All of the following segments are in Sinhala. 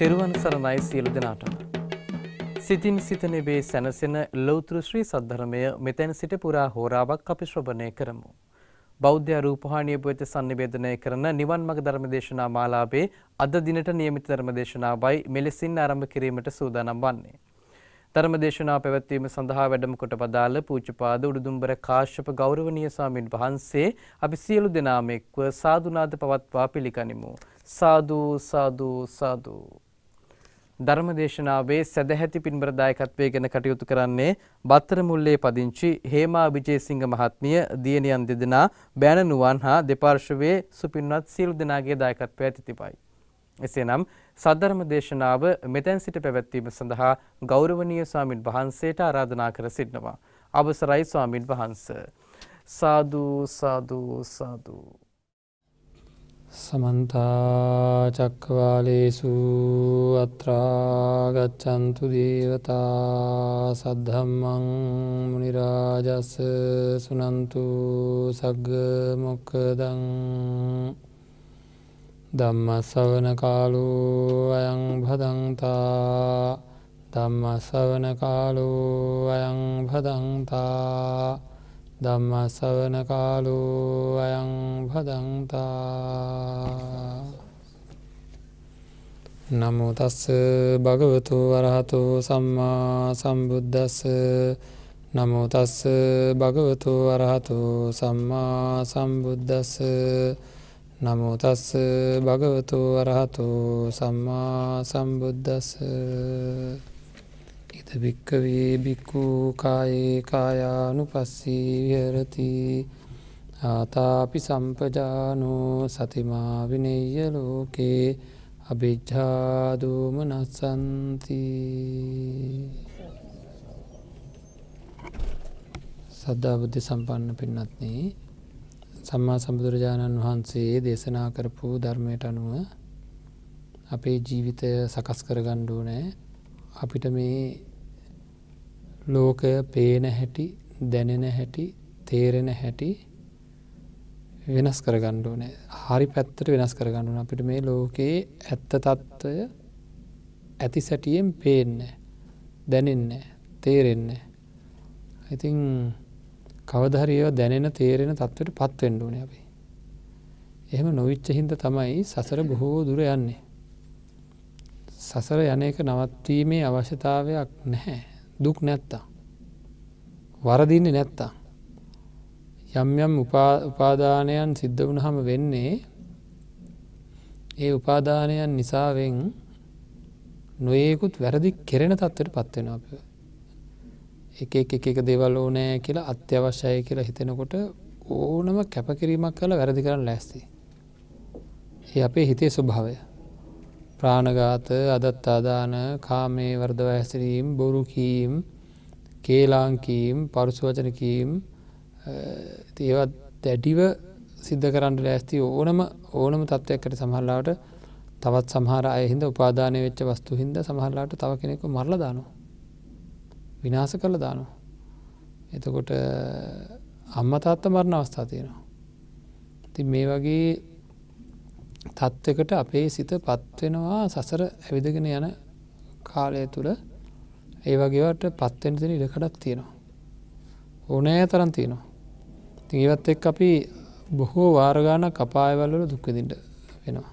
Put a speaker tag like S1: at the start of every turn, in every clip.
S1: තෙරුවන් සරණයි සියලු දෙනාටම. සිතින් සිත නෙවේ සැනසෙන ලෞතර ශ්‍රී සද්ධර්මය මෙතෙන් සිට පුරා හෝරාවක් අපි ශ්‍රවණය කරමු. බෞද්ධ රූපවාහිනිය වෙත sannivedanaya කරන නිවන් මඟ ධර්මදේශනා මාලාවේ අද දිනට නියමිත ධර්මදේශනාවයි මෙලෙසින් ආරම්භ කිරීමට සූදානම් වන්නේ. ධර්මදේශනා පැවැත්වීම සඳහා වැඩම කොට වදාළ පූජ්‍යපාද උඩුදුම්බර කාශ්‍යප ගෞරවනීය ස්වාමීන් වහන්සේ අපි සියලු දෙනාම එක්ව සාදුනාද පවත්වා පිළිගනිමු. සාදු සාදු සාදු. ධර්මදේශනාවේ සදැහැති පින්බර දායකත්වයේ ගැන කටයුතු කරන්නේ බත්තර මුල්ලේ පදිංචි හේමා විජේසිංහ මහත්මිය, දියණියන් දෙදෙනා, බෑණනුවන් හා දෙපාර්ශ්වයේ සුපින්වත් සියලු දෙනාගේ දායකත්වය ඇති තිබයි. එසේනම් සද්ධර්ම දේශනාව මෙතෙන් සිට පැවැත්වීම සඳහා ගෞරවනීය ස්වාමින් වහන්සේට ආරාධනා කර සිටිනවා. අවසරයි ස්වාමින් වහන්සේ. සාදු සාදු සාදු.
S2: සමන්ත චක්කවාලේසු අත්‍රා ගච්ඡන්තු දේවතා සද්ධම්මං මුනි රාජස් සුනන්තු සග්ග මොක්ඛදං ධම්ම ශ්‍රවණ කාලෝ අයං භදංතා ධම්ම ශ්‍රවණ කාලෝ අයං භදංතා ධම්ම ශ්‍රවණ කාලෝ අයං භදංතා. නමෝ තස්ස භගවතු වරහතෝ සම්මා සම්බුද්දස්ස නමෝ තස්ස භගවතු වරහතෝ සම්මා සම්බුද්දස්ස නමෝ තස්ස භගවතු වරහතෝ සම්මා සම්බුද්දස්ස. ඉද භික්ඛවේ භික්ඛු කායේ කායානුපස්සී විහෙරති ආතාපි සම්පජානෝ සතිමා විනෙය්‍ය ලෝකේ අභිජ්ජා දෝමනස්සන්ති. සද්ධා බුද්ධ සම්පන්න පින්වත්නි, සම්මා සම්බුදුරජාණන් වහන්සේ දේශනා කරපු ධර්මයට අනුව අපේ ජීවිතය සකස් කරගන්න ඕනේ. අපිට මේ ලෝකය පේන හැටි, දැනෙන හැටි, තේරෙන හැටි වෙනස් කරගන්න ඕනේ. හරි පැත්තට වෙනස් කරගන්න ඕනේ. අපිට මේ ලෝකයේ ඇත්ත తত্ত্বය ඇති සැටියෙන් පේන්නේ, දැනෙන්නේ, තේරෙන්නේ. ඉතින් කවදා හරි ඒවා දැනෙන, තේරෙන තත්ත්වයට පත් වෙන්න ඕනේ අපි. එහෙම නොවිච්ච හින්දා තමයි සසර බොහෝ දුර යන්නේ. සසර යන එක නවත්වීමේ අවශ්‍යතාවයක් නැහැ. දුක් නැත්තම්, වරදින්නේ නැත්තම්, යම් යම් උපාදානයන් සිද්ධ වුණාම වෙන්නේ ඒ උපාදානයන් නිසාවෙන් නොයේකුත් වැරදි කෙරෙන තත්ත්වයට පත් වෙනවා අපි. එක දේවල් ඕනේ කියලා, අත්‍යවශ්‍යයි කියලා හිතෙනකොට ඕනම කැපකිරීමක් කරලා වැරදි කරන්න ලෑස්ති. ඒ අපේ හිතේ ස්වභාවය. ප්‍රාණඝාත, අදත්තාදාන, කාමයේ වර්ධව හැසිරීම, බොරු කීම්, කේලාම් කීම්, පරුස වචන කීම්, ඒවා දැඩිව සිද්ධ කරන්න ලෑස්ති ඕනම තත්ත්වයකට. සමහරවිට තවත් සමහර අය හින්දා, උපාදානය වෙච්ච වස්තු හින්දා සමහරවිට තව කෙනෙක්ව මරලා දානවා, විනාශ කරලා දානවා. එතකොට අම්මා තාත්තා මරණ අවස්ථා තියෙනවා. ඉතින් මේ වගේ තත්ත්වයකට අපේ සිත පත් වෙනවා සසර ඇවිදගෙන යන කාලය තුල. ඒ වගේවට පත් වෙන්න තියෙන ඉඩකඩක් තියෙනවා, ඕනෑ තරම් තියෙනවා. ඉතින් ඒවත් එක්ක අපි බොහෝ වාර ගානක් අපායවල වල දුක් විඳින්න වෙනවා.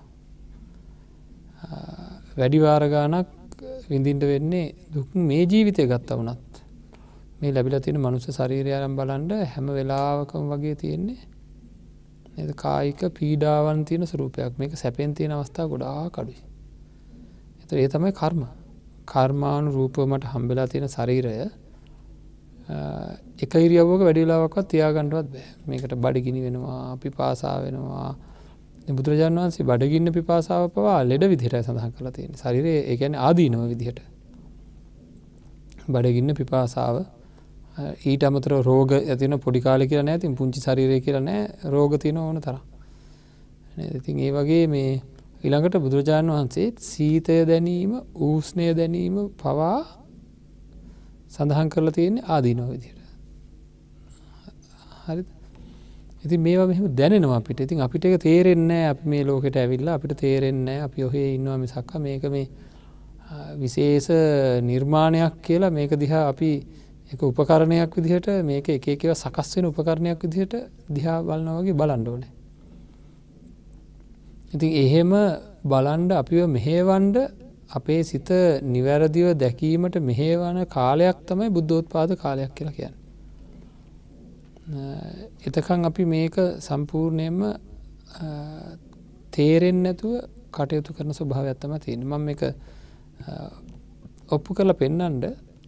S2: වැඩි වාර ගානක් විඳින්න වෙන්නේ දුක් මේ ජීවිතය ගත්තා වුණත්. මේ ලැබිලා තියෙන මනුස්ස ශරීරය අරන් බලන්න හැම වෙලාවකම වගේ තියෙන්නේ නේද කායික පීඩාවන් තියෙන ස්වරූපයක්. මේක සැපෙන් තියෙන අවස්ථා ගොඩාක් අඩුයි. ඒතර ඒ තමයි කර්ම. කර්මානුරූපව මට හම්බෙලා තියෙන ශරීරය එක ඉරියව්වක වැඩි වෙලාවක්වත් තියාගන්නවත් බෑ. මේකට බඩගිනි වෙනවා, පිපාසා වෙනවා. බුදුරජාණන් වහන්සේ බඩගින්න පිපාසාව පවා ලෙඩ විදිහට සඳහන් කරලා තියෙනවා. ශරීරයේ ඒ කියන්නේ ආදීනව විදිහට. බඩගින්න පිපාසාව ඊට අමතරව රෝග ඇති වෙන පොඩි කාලේ කියලා නෑ. ඉතින් පුංචි ශරීරය කියලා නෑ. රෝග තියෙන ඕන තරම්. නේද? ඉතින් ඒ වගේ මේ ඊළඟට බුදුරජාණන් වහන්සේ සීතය දැනීම, උෂ්ණය දැනීම පවා සඳහන් කරලා තියෙන්නේ ආදීනව විදිහට. හරිද? ඉතින් මේවා මෙහෙම දැනෙනවා අපිට. ඉතින් අපිට ඒක තේරෙන්නේ නැහැ. අපි මේ ලෝකෙට ඇවිල්ලා අපිට තේරෙන්නේ නැහැ. අපි ඔහේ ඉන්නවා මිසක් මේක මේ විශේෂ නිර්මාණයක් කියලා මේක දිහා අපි එක උපකරණයක් විදිහට මේක එක එකව සකස් වෙන උපකරණයක් විදිහට දිහා බලනවා වගේ බලන්න ඕනේ. ඉතින් එහෙම බලන්න අපිව මෙහෙවන්න අපේ සිත නිවැරදිව දැකීමට මෙහෙවන කාලයක් තමයි බුද්ධෝත්පාද කාලයක් කියලා කියන්නේ. එතකන් අපි මේක සම්පූර්ණයෙන්ම තේරෙන්නේ නැතුව කටයුතු කරන ස්වභාවයක් තමයි තියෙන්නේ. මම මේක ඔප්පු කරලා පෙන්නන්න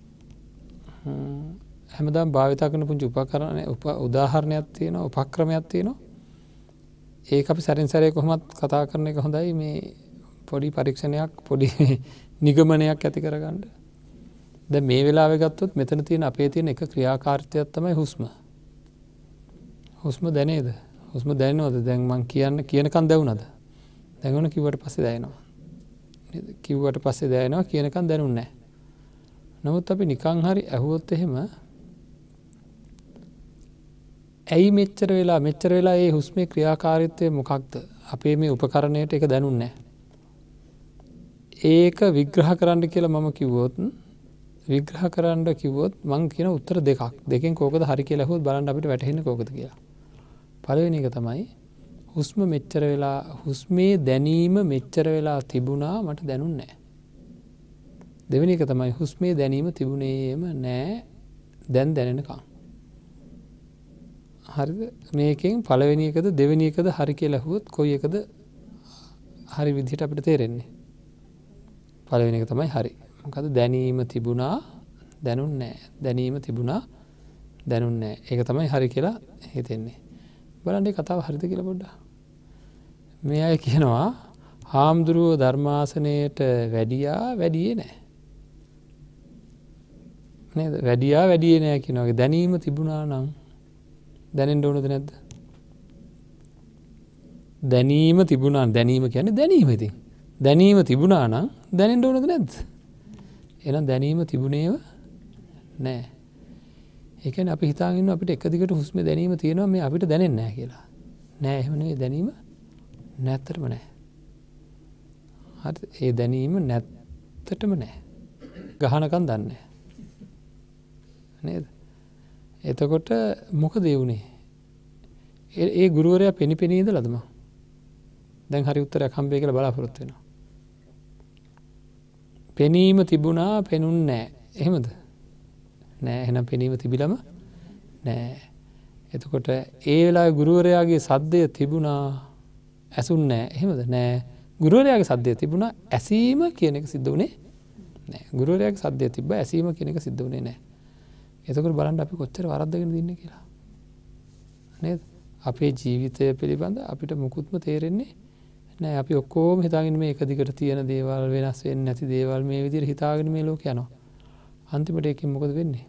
S2: හැමදාම භාවිතා කරන පුංචි උදාහරණයක් තියෙනවා, උපක්‍රමයක් තියෙනවා. ඒක අපි සැරින් සැරේ කොහොමත් කතා කරන එක හොඳයි. මේ පොඩි පරීක්ෂණයක්, පොඩි නිගමනයක් ඇති කරගන්න. දැන් මේ වෙලාවේ ගත්තොත් මෙතන තියෙන අපේ තියෙන එක ක්‍රියාකාරීත්වයක් තමයි හුස්ම. හුස්ම දැනේද? හුස්ම දැනෙනවද? දැන් මං කියනකන් දැවුණාද? දැන් කිව්වට පස්සේ දැනෙනවා. නේද? කිව්වට පස්සේ දැනෙනවා, කියනකන් දැනුන්නේ නැහැ. නමුත් අපි නිකන් හරි ඇහුවොත් එහෙම ඇයි මෙච්චර වෙලා ඒ හුස්මේ ක්‍රියාකාරීත්වය මොකක්ද? අපේ මේ උපකරණයට ඒක දැනුන්නේ නැහැ. ඒක විග්‍රහ කරන්න කියලා මම කිව්වොත් මං කියන උත්තර දෙකක්. දෙකෙන් කෝකද හරි කියලා අහුවොත් බලන්න අපිට වැටහෙන්නේ කෝකද කියලා. පළවෙනි එක තමයි හුස්මේ දැනීම මෙච්චර වෙලා තිබුණා මට දැනුන්නේ නැහැ. දෙවෙනි එක තමයි හුස්මේ දැනීම තිබුණේම නැහැ දැන් දැනෙනකම්. හරිද? මේකෙන් පළවෙනි එකද දෙවෙනි එකද හරි කියලා අහුවොත් කොයි එකද හරි විදිහට අපිට තේරෙන්නේ? පළවෙනි එක තමයි හරි. මොකද දැනීම තිබුණා දැනුන්නේ නැහැ. දැනීම තිබුණා දැනුන්නේ නැහැ. ඒක තමයි හරි කියලා හිතෙන්නේ. බලන්න මේ කතාව හරිද කියලා පොඩ්ඩක්. මේ අය කියනවා හාමුදුරුවෝ ධර්මාසනයට වැඩියේ නැහැ. නේද? වැඩියේ නැහැ කියන වගේ දැනීම තිබුණා නම් දැනෙන්න ඕනද නැද්ද? දැනීම කියන්නේ දැනීම ඉතින්. දැනීම තිබුණා නම් දැනෙන්න ඕනද නැද්ද? එහෙනම් දැනීම තිබුණේව නැහැ. ඒ කියන්නේ අපි හිතාගෙන ඉන්නවා අපිට එක දිගට හුස්මේ දැනීම තියෙනවා මේ අපිට දැනෙන්නේ නැහැ කියලා. නෑ එහෙම නෙවෙයි දැනීම නැත්තටම නැහැ. හරිද? ඒ දැනීම නැත්තටම නැහැ. ගහනකම් දන්නේ නැහැ. නේද? එතකොට මොකද ඒ වුනේ? ඒ ගුරුවරයා පෙනිපෙනී ඉඳලාද මම? දැන් හරි උත්තරයක් හම්බෙයි කියලා බලාපොරොත්තු වෙනවා. පෙනීම තිබුණා පෙනුන්නේ නැහැ. එහෙමද? නෑ එහෙනම් පෙනීම තිබිලම නෑ. එතකොට ඒ වෙලාවේ ගුරුවරයාගේ සද්දය තිබුණා ඇසුන්නේ නැහැ. එහෙමද? නෑ. ගුරුවරයාගේ සද්දය තිබුණා ඇසීම කියන එක සිද්ධ වුණේ නෑ. ගුරුවරයාගේ සද්දය තිබ්බා ඇසීම කියන එක සිද්ධ වුණේ නෑ. එතකොට බලන්න අපි කොච්චර වරද්දගෙන ඉන්නේ කියලා. නේද? අපේ ජීවිතය පිළිබඳ අපිට මුකුත්ම තේරෙන්නේ නෑ. අපි ඔක්කොම හිතාගෙන මේ එක දිගට තියෙන දේවල් වෙනස් වෙන්නේ නැති දේවල් මේ විදිහට හිතාගෙන මේ ලෝකේ යනවා. අන්තිමට ඒකෙන් මොකද වෙන්නේ?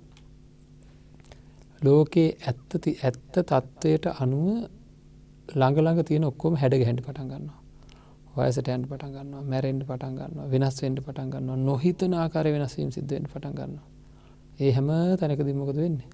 S2: ලෝකේ ඇත්ත තත්ත්වයට අනුව ළඟ තියෙන ඔක්කොම හැඩ ගැහෙන්න පටන් ගන්නවා. වයසට යන්න පටන් ගන්නවා, මැරෙන්න පටන් ගන්නවා, වෙනස් වෙන්න පටන් ගන්නවා, නොහිතන ආකාරයේ වෙනස් වීම සිද්ධ වෙන්න පටන් ගන්නවා. ඒ හැම තැනකදී මොකද වෙන්නේ?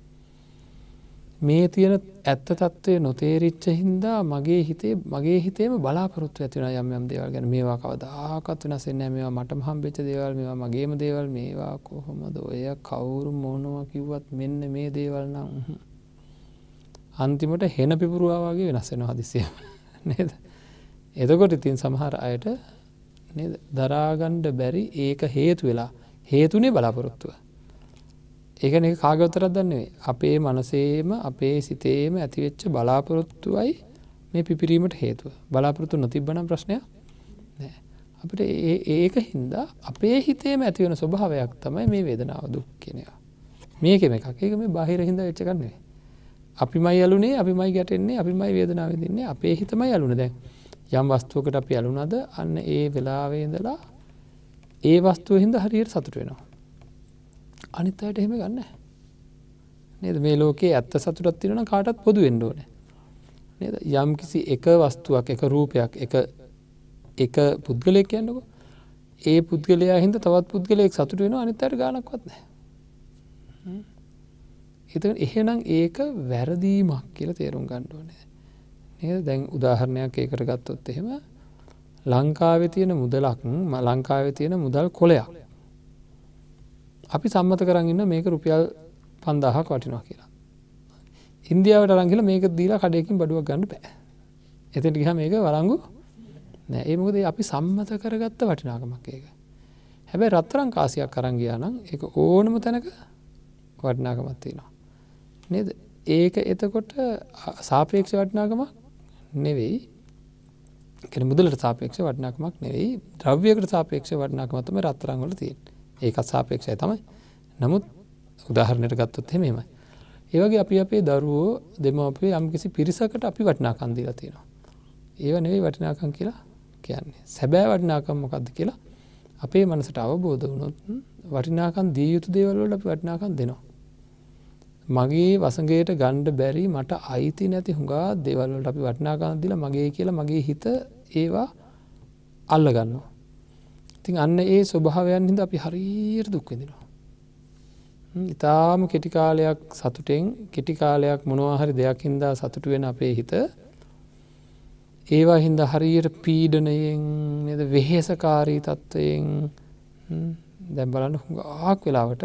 S2: මේ තියෙන ඇත්ත තත්ත්වය නොතේරිච්ච හින්දා මගේ හිතේම බලාපොරොත්තු ඇති වෙනවා යම් දේවල් ගැන. මේවා කවදාකවත් වෙනස් වෙන්නේ නැහැ. මේවා මටම හම්බෙච්ච දේවල්, මේවා මගේම දේවල්, මේවා කොහොමද ඔය කවුරු මොනවා කිව්වත් මෙන්න මේ දේවල් නම් අන්තිමට හෙන පිපුරුවා වගේ වෙනස් වෙනවා හදිස්සියෙම. නේද? එතකොට ඉතින් සමහර අයට නේද දරා ගන්න බැරි ඒක හේතුනේ බලාපොරොත්තුව. ඒ කියන්නේ ඒක කාගේ උත්තරයක් දන්නේ නෙවෙයි. අපේ මනසේම අපේ සිතේම ඇතිවෙච්ච බලාපොරොත්තුවයි මේ පිපිරීමට හේතුව. බලාපොරොත්තු නොතිබ්බනම් ප්‍රශ්නයක් නෑ. අපිට ඒක හින්දා අපේ හිතේම ඇති වෙන ස්වභාවයක් තමයි මේ වේදනාව දුක් කියන එක. මේකෙම එකක්. ඒක මේ බාහිර හින්දා වෙච්ච එකක් නෙවෙයි. අපිමයි ඇලුනේ, අපිමයි ගැටෙන්නේ, අපිමයි වේදනාව විඳින්නේ, අපේ හිතමයි ඇලුනේ. දැන් යම් වස්තුවකට අපි ඇලුනද අන්න ඒ වෙලාවේ ඉඳලා ඒ වස්තුව හින්දා හරියට සතුට වෙනවා. අනිත් අයට එහෙම ගන්න නැහැ. නේද? මේ ලෝකේ ඇත්ත සතුටක් තියෙනවා නම් කාටවත් පොදු වෙන්න ඕනේ. නේද? යම් කිසි එක වස්තුවක්, එක රූපයක්, එක පුද්ගලයෙක් කියන්නකො. ඒ පුද්ගලයා හින්දා තවත් පුද්ගලයෙක් සතුට වෙනවා අනිත් අයට ගානක්වත් නැහැ. එහෙනම් ඒක වැරදීමක් කියලා තේරුම් ගන්න ඕනේ. නේද? දැන් උදාහරණයක් ඒකට ගත්තොත් එහෙම ලංකාවේ තියෙන මුදලක් ලංකාවේ තියෙන මුදල් කොලයක් අපි සම්මත කරන් ඉන්න මේක රුපියල් 5000ක් වටිනවා කියලා. ඉන්දියාවට අරන් ගිහලා මේක දීලා කඩේකින් බඩුවක් ගන්න බෑ. එතෙන්ට ගියාම මේක වළංගු නෑ. ඒ මොකද අපි සම්මත කරගත්ත වටිනාකමක් ඒක. හැබැයි රත්තරන් කාසියක් අරන් ගියා නම් ඒක ඕනම තැනක වටිනාකමක් තියෙනවා. නේද? ඒක එතකොට සාපේක්ෂ වටිනාකමක් නෙවෙයි. කියන්නේ මුදලට සාපේක්ෂ වටිනාකමක් නෙවෙයි. ද්‍රව්‍යයකට සාපේක්ෂ වටිනාකමක් තමයි රත්තරන් වල තියෙන්නේ. ඒකත් සාපේක්ෂයි තමයි. නමුත් උදාහරණයක් ගත්තොත් එහෙමයි. ඒ වගේ අපි අපේ දරුවෝ දෙමාපියෝ යම්කිසි පිරිසකට අපි වටිනාකම් දීලා තියෙනවා. ඒව නෙවෙයි වටිනාකම් කියලා කියන්නේ. සැබෑ වටිනාකම් මොකක්ද කියලා අපේ මනසට අවබෝධ වුණොත් වටිනාකම් දිය යුතු දේවල් වලට අපි වටිනාකම් දෙනවා. මගේ වසඟයට ගන්න බැරි මට අයිති නැති හුඟා දේවල් වලට අපි වටිනාකම් දීලා මගේ කියලා මගේ හිත ඒවා අල්ල ගන්නවා. ඉතින් අන්න ඒ ස්වභාවයන් හින්දා අපි හරියට දුක් විඳිනවා. ඉතාලම කෙටි කාලයක් සතුටෙන් කෙටි කාලයක් මොනවා හරි දෙයක් හින්දා සතුටු වෙන අපේ හිත ඒවා හින්දා හරියට පීඩනයෙන් නේද වෙහෙසකාරී තත්වයෙන් දැන් බලන්න හුඟක් වෙලාවට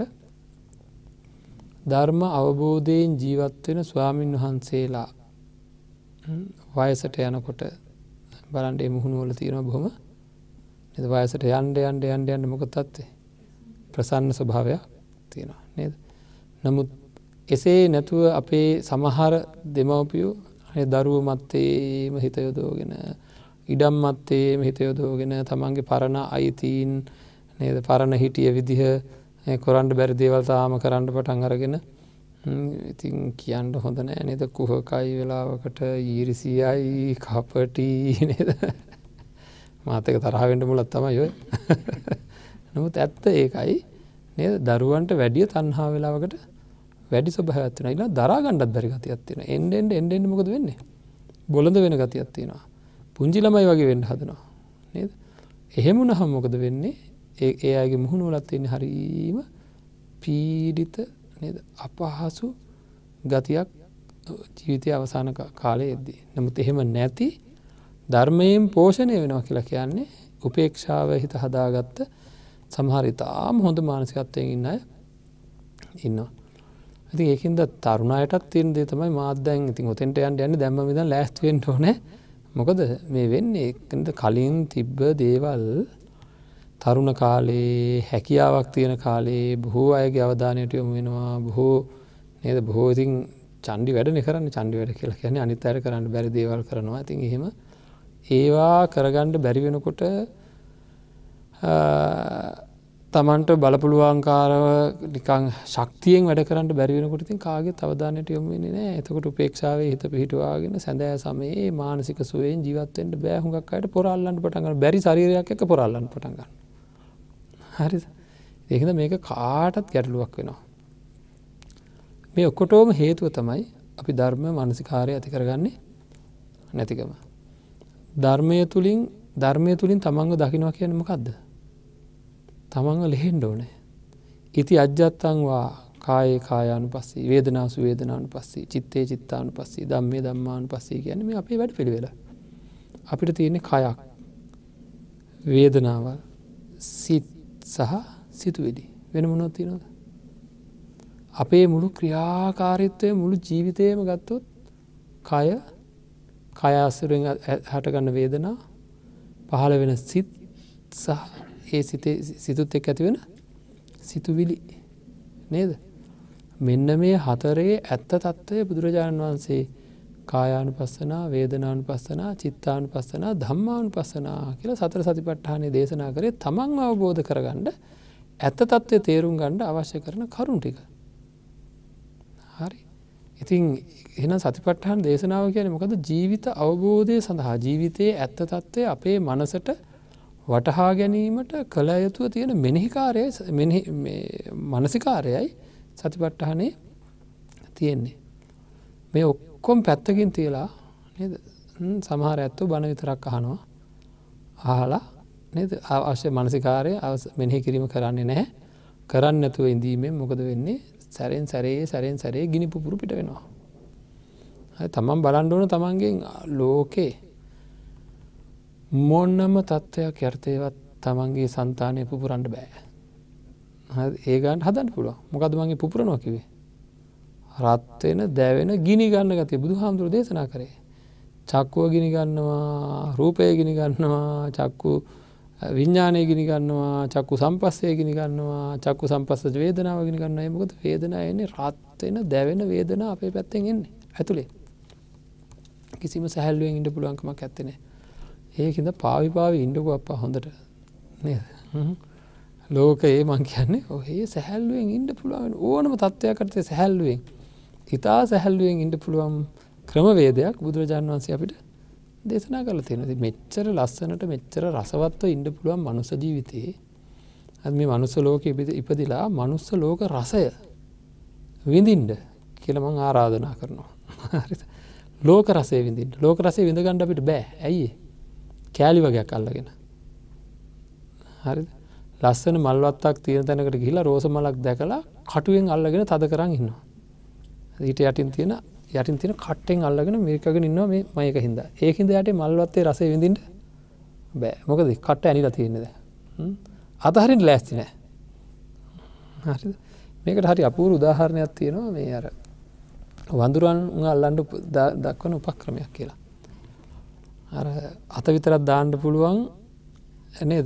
S2: ධර්ම අවබෝධයෙන් ජීවත් වෙන ස්වාමින් වහන්සේලා වයසට යනකොට බලන්න මේ මුහුණු වල තියෙනවා බොහොම නේද වයසට යන්න මොකද තත්ත්වේ ප්‍රසන්න ස්වභාවයක් තියෙනවා නේද? නමුත් එසේ නැතුව අපේ සමහර දෙමව්පියෝ අනේ දරුවෝ මැත්තේම හිත යොදවගෙන ඉඩම් මැත්තේම හිත යොදවගෙන තමන්ගේ පරණ අයිතීන් නේද පරණ හිටිය විදිහ කරන්න බැරි දේවල් තාම කරන්න පටන් අරගෙන ඉතින් කියන්න හොඳ නෑ නේද කුහකයි වෙලාවකට ඊරිසියයි කපටි නේද මාත් එක තරහ වෙන්න මුලක් තමයි ඔය. නමුත් ඇත්ත ඒකයි නේද දරුවන්ට වැඩි තණ්හා වෙලාවකට වැඩි ස්වභාවයක් තියෙනවා. ඊළඟ දරා ගන්නත් බැරි ගතියක් තියෙනවා. එන්න මොකද වෙන්නේ? බොළඳ වෙන ගතියක් තියෙනවා. පුංචි ළමයි වගේ වෙන්න හදනවා. නේද? එහෙම වුණාම මොකද වෙන්නේ? ඒ අයගේ මුහුණ වල තියෙන හරීම පීඩිත නේද? අපහසු ගතියක් ජීවිතයේ අවසාන කාලයේදී. නමුත් එහෙම නැති ධර්මයෙන් පෝෂණය වෙනවා කියලා කියන්නේ උපේක්ෂාව හිත හදාගත්ත සමහර ඉතාම හොඳ මානසිකත්වයෙන් ඉන්න අය ඉන්නවා. ඉතින් ඒකින්ද තරුණ අයටත් තියෙන දේ තමයි මාත් දැන් ඉතින් ඔතෙන්ට යන්නේ දැම්ම ඉඳන් ලෑස්ති වෙන්න ඕනේ. මොකද මේ වෙන්නේ කලින් තිබ්බ දේවල් තරුණ කාලේ හැකියාවක් තියෙන කාලේ බොහෝ අයගේ අවධානයට යොමු වෙනවා. බොහෝ ඉතින් චණ්ඩි වැඩනේ කරන්නේ. චණ්ඩි වැඩ කියලා කියන්නේ අනිත් අයට කරන්න බැරි දේවල් කරනවා. ඉතින් එහෙම ඒවා කරගන්න බැරි වෙනකොට තමන්ට බලපුළුවන්කාරව නිකන් ශක්තියෙන් වැඩ කරන්න බැරි වෙනකොට ඉතින් කාගේත් අවධානයට යොමු වෙන්නේ නැහැ. එතකොට උපේක්ෂාවේ හිත පිහිටුවාගෙන සැඳෑ සමයේ මානසික සුවයෙන් ජීවත් වෙන්න බෑ. හුඟක් අයට පොර අල්ලන්න පටන් ගන්නවා. බැරි ශරීරයක් එක්ක පොර අල්ලන්න පටන් ගන්නවා. හරිද? ඒකද මේක කාටත් ගැටලුවක් වෙනවා. මේ ඔක්කොටම හේතුව තමයි අපි ධර්ම මානසිකාරය ඇති කරගන්නේ නැතිකම. ධර්මයේ තුලින් තමන්ව දකින්නවා කියන්නේ මොකද්ද? තමන්ව ලෙහෙන්න ඕනේ. ඉති අජ්ජත්තං වා කායේ කායානුපස්සී වේදනාසු වේදනානුපස්සී චිත්තේ චිත්තානුපස්සී ධම්මේ ධම්මානුපස්සී කියන්නේ මේ අපේ වැඩ පිළිවෙල. අපිට තියෙන්නේ කයක් වේදනාවල් සිත් සහ සිතුවිලි වෙන මොනවද තියෙනවද? අපේ මුළු ක්‍රියාකාරීත්වයේ මුළු ජීවිතේම ගත්තොත් කය ආශ්‍රයෙන් හටගන්න වේදනා පහළ වෙන සිත් සහ ඒ සිතුත් එක්ක ඇති වෙන සිතුවිලි නේද? මෙන්න මේ හතරේ ඇත්ත తত্ত্বය බුදුරජාණන් වහන්සේ කායානුපස්සනා වේදනානුපස්සනා චිත්තානුපස්සනා ධම්මානුපස්සනා කියලා සතර සතිපට්ඨානයේ දේශනා කරේ තමන්ව අවබෝධ කරගන්න ඇත්ත తত্ত্বය තේරුම් ගන්න අවශ්‍ය කරන කරුණු ටික. හරි. ඉතින් එහෙනම් සතිපට්ඨාන දේශනාව කියන්නේ මොකද්ද? ජීවිත අවබෝධය සඳහා ජීවිතයේ ඇත්ත తত্ত্বය අපේ මනසට වටහා ගැනීමට කළ යුතු තියෙන මානසිකාරයයි සතිපට්ඨානේ තියෙන්නේ. මේ ඔක්කොම පැත්තකින් තියලා නේද? සමහර ඇත්තෝ බණ විතරක් අහනවා. අහලා නේද? අවශ්‍ය මානසිකාරය මෙනෙහි කිරීම කරන්නේ නැහැ. කරන්නේ නැතුව ඉඳීමෙන් මොකද වෙන්නේ? සැරෙන් සැරේ ගිනි පුපුරු පිට වෙනවා. හරි තමන් බලන්න ඕන තමන්ගෙන් ලෝකේ මොන්නම තත්ත්වයක් යර්තයවත් තමන්ගේ සන්තානය පුපුරන්ඩ බෑ. ඒ ගන්ට හදන්න පුළුව මොකද මගේ පුපුරනවා කිවේ. රත්වෙන දැවෙන ගිනි ගන්න ගතය බුදු හාමුදුරු දේශනා කරේ. චක්කුව ගිනි ගන්නවා රූපය ගිනි ගන්නවා චක්කු විඤ්ඥානය ගිනි ගන්නවා චක්කු සම්පස්සය ගිනි ගන්නවා චක්කු සම්පස්ස වේදනාව ගිනි ගන්න මොකද වේදනායන්නේ රත්වෙන දැවෙන වේදන අපේ පැත්තෙන් එන්නේ ඇතුළේ කිසිම සැහැල්ලුවෙන් ඉඩ පුළුවන්කමක් ඇත්තනේ ඒකද පාවිපාවි ඉන්ඩකු අපා හොඳට ලෝකයේ මං කියන්නේ ඔහේ සැහැල්ලුවෙන් ඉන්ඩ පුළුවන් ඕනම තත්ත්වයකටේ සැහැල්ලුවෙන් ඉතා සැහැල්ලුවෙන් ඉන්ඩ පුළුවන් ක්‍රමවේදයක් බුදුරජාණන් වහන්සේ අපිට දේශනා කරලා තියෙනවා. මෙච්චර ලස්සනට මෙච්චර රසවත්ව ඉන්න පුළුවන් මනුස්ස ජීවිතේ අද මේ මනුස්ස ලෝකෙ ඉපදිලා මනුස්ස ලෝක රසය විඳින්න කියලා මම ආරාධනා කරනවා. හරිද? ලෝක රසය විඳින්න. ලෝක රසය විඳ ගන්න අපිට බෑ. ඇයි කෑලි වගේක් අල්ලගෙන. හරිද? ලස්සන මල් වත්තක් තියෙන තැනකට ගිහිල්ලා රෝස මලක් දැකලා කටුවෙන් අල්ලගෙන තද කරන් ඉන්නවා. ඊට යටින් තියෙන කට්ටෙන් අල්ලගෙන මිරිකගෙන ඉන්නවා මේ මයක හින්දා. ඒකින්ද යට මල් වත්තේ රසය විඳින්න බෑ. මොකද කට්ට ඇනිලා තියෙන්නේ දැන්. අතහරින්න ලෑස්ති නෑ. හරිද? මේකට හරි අපූර්ව උදාහරණයක් තියෙනවා මේ අර වඳුරන් අල්ලන්න දක්වන උපක්‍රමයක් කියලා. අර අත විතරක් දාන්න පුළුවන් නේද?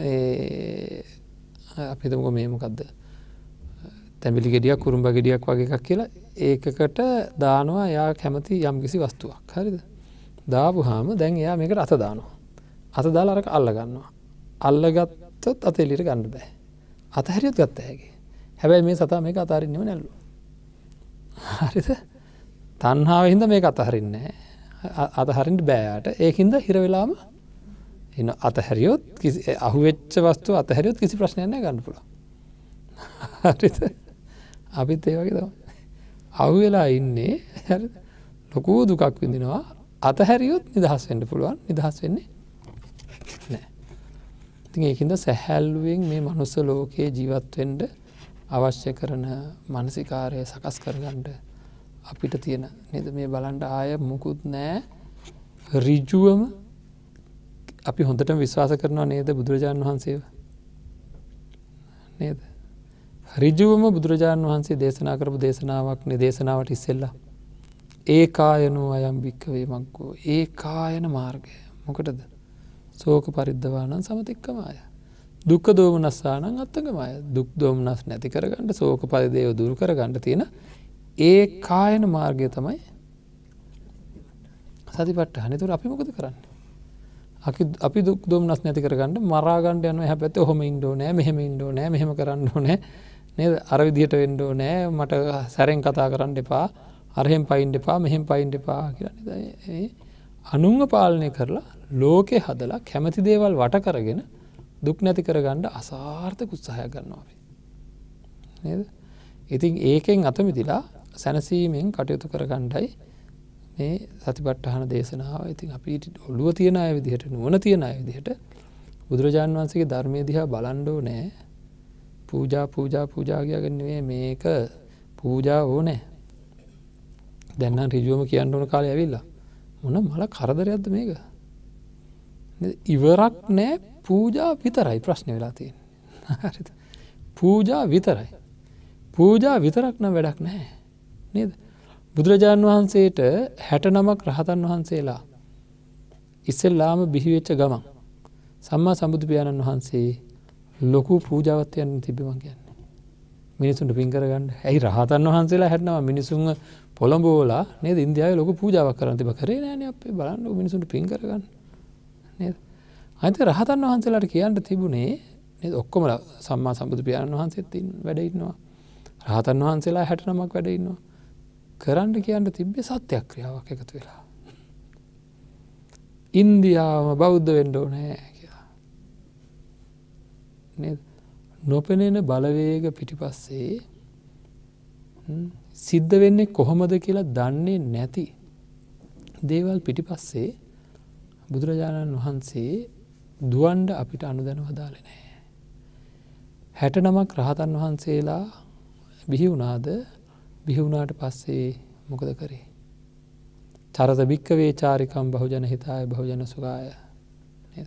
S2: අපි හිතමුකෝ මේ මොකද්ද? තැඹිලි ගෙඩියක් කුරුම්බ ගෙඩියක් වගේ එකක් කියලා ඒකකට දානවා යා කැමති යම්කිසි වස්තුවක්. හරිද? දාපුවාම දැන් එයා මේකට අත දානවා. අත දාලා අරක අල්ල ගන්නවා. අල්ලගත්තොත් අත එළියට ගන්න බෑ. අත හැරියොත් ගත්ත හැකි. හැබැයි මේ සතා මේක අතාරින්නෙම නැල්ලු. හරිද? තණ්හාවෙන් හින්දා මේක අතහරින්නේ නැහැ. අතහරින්න බෑ යාට. ඒකින්ද හිර වෙලාම ඉන්න අතහැරියොත් අහුවෙච්ච වස්තුව අතහැරියොත් කිසි ප්‍රශ්නයක් නැහැ ගන්න පුළුවන්. හරිද? අපිත් ඒ වගේ තමයි. අහු වෙලා ඉන්නේ හරිද? ලොකු දුකක් විඳිනවා. අතහැරියොත් නිදහස් වෙන්න පුළුවන්. නිදහස් වෙන්නේ නැහැ. ඉතින් ඒකින්ද සැහැල්ලුවෙන් මේ මනුස්ස ලෝකයේ ජීවත් වෙන්න අවශ්‍ය කරන මානසිකාරය සකස් කරගන්න අපිට තියෙන නේද මේ බලන්න ආය මුකුත් නැහැ. ඍජුවම අපි හොඳටම විශ්වාස කරනවා නේද බුදුරජාණන් වහන්සේව? නේද? ඍජුවම බුදුරජාණන් වහන්සේ දේශනා කරපු දේශනාවක් නේ දේශනාවට ඉස්සෙල්ලා. ඒකායනෝ අයම් භික්ඛවේ මග්ගෝ. ඒකායන මාර්ගය. මොකටද? ශෝක පරිද්දවාණං සමතික්කමාය. දුක්ඛ දෝමනස්සානං අත්තගමාය. දුක් දෝමනස් නැති කරගන්න ශෝක පරිදේව දුරු කරගන්න තියෙන ඒකායන මාර්ගය තමයි සතිපට්ඨාන. ඒතර අපි මොකද කරන්නේ? අපි දුක් දෝමනස් නැති කරගන්න මරා ගන්න යනවා. එහා පැත්තේ ඔහොම ඉන්න ඕනේ, මෙහෙම ඉන්න ඕනේ, මෙහෙම කරන්න ඕනේ. නේද? අර විදිහට වෙන්න ඕනේ. මට සැරෙන් කතා කරන්න එපා. අරහෙන් පයින්න එපා, මෙහෙන් පයින්න එපා කියලා නේද? අනුන්ව පාලනය කරලා ලෝකේ හදලා කැමති දේවල් වට කරගෙන දුක් නැති කරගන්න අසාර්ථක උත්සාහයක් ගන්නවා අපි. නේද? ඉතින් ඒකෙන් අත මිදලා සැනසීමෙන් කටයුතු කරගන්නයි මේ සතිපට්ඨාන දේශනාව. ඉතින් අපි ඔළුව තියන අය විදිහට නුවණ තියන අය විදිහට බුදුරජාණන් වහන්සේගේ ධර්මයේ දිහා බලන්න ඕනේ. පූජා කියගෙන නෙවෙයි මේක පූජා ඕනේ. දැන් නම් ඍජුවම කියන්න ඕන කාලේ ඇවිල්ලා. මොන මල කරදරයක්ද මේක? ඉවරක් නෑ පූජා විතරයි ප්‍රශ්නේ වෙලා තියෙන්නේ. හරිද? පූජා විතරයි. පූජා විතරක් නම් වැඩක් නැහැ. නේද? බුදුරජාණන් වහන්සේට 69ක් රහතන් වහන්සේලා ඉස්සෙල්ලාම බිහි වෙච්ච ගමන් සම්මා සම්බුදු පියාණන් වහන්සේ ලොකු පූජාවක් තියන්න තිබ්බේ මං කියන්නේ. මිනිසුන්ට පින් කරගන්න. ඇයි රහතන් වහන්සේලා 69 මිනිසුන්ව පොළඹවලා නේද ඉන්දියාවේ ලොකු පූජාවක් කරන්න තිබ්බ. කරේ නෑනේ අපේ බලන්න මිනිසුන්ට පින් කරගන්න. නේද? අනිත් රහතන් වහන්සේලාට කියන්න තිබුණේ නේද ඔක්කොම සම්මා සම්බුදු පියාණන් වහන්සේත් වැඩ ඉන්නවා. රහතන් වහන්සේලා 69ක් වැඩ ඉන්නවා. කරන්න කියන්න තිබ්බේ සත්‍යක්‍රියාවක් එකතු වෙලා. ඉන්දියාවම බෞද්ධ වෙන්න ඕනේ කියලා. නේද? නොපෙනෙන බලවේග පිටිපස්සේ සිද්ධ වෙන්නේ කොහොමද කියලා දන්නේ නැති දේවල් පිටිපස්සේ බුදුරජාණන් වහන්සේ දුවන්න අපිට අනුදැනුව දාලේ නැහැ. 69ක් රහතන් වහන්සේලා බිහි වුණාද? බිහි වුණාට පස්සේ මොකද කරේ? චරත භික්ඛවේ චාරිකම් බහුජන හිතාය බහුජන සුඛාය.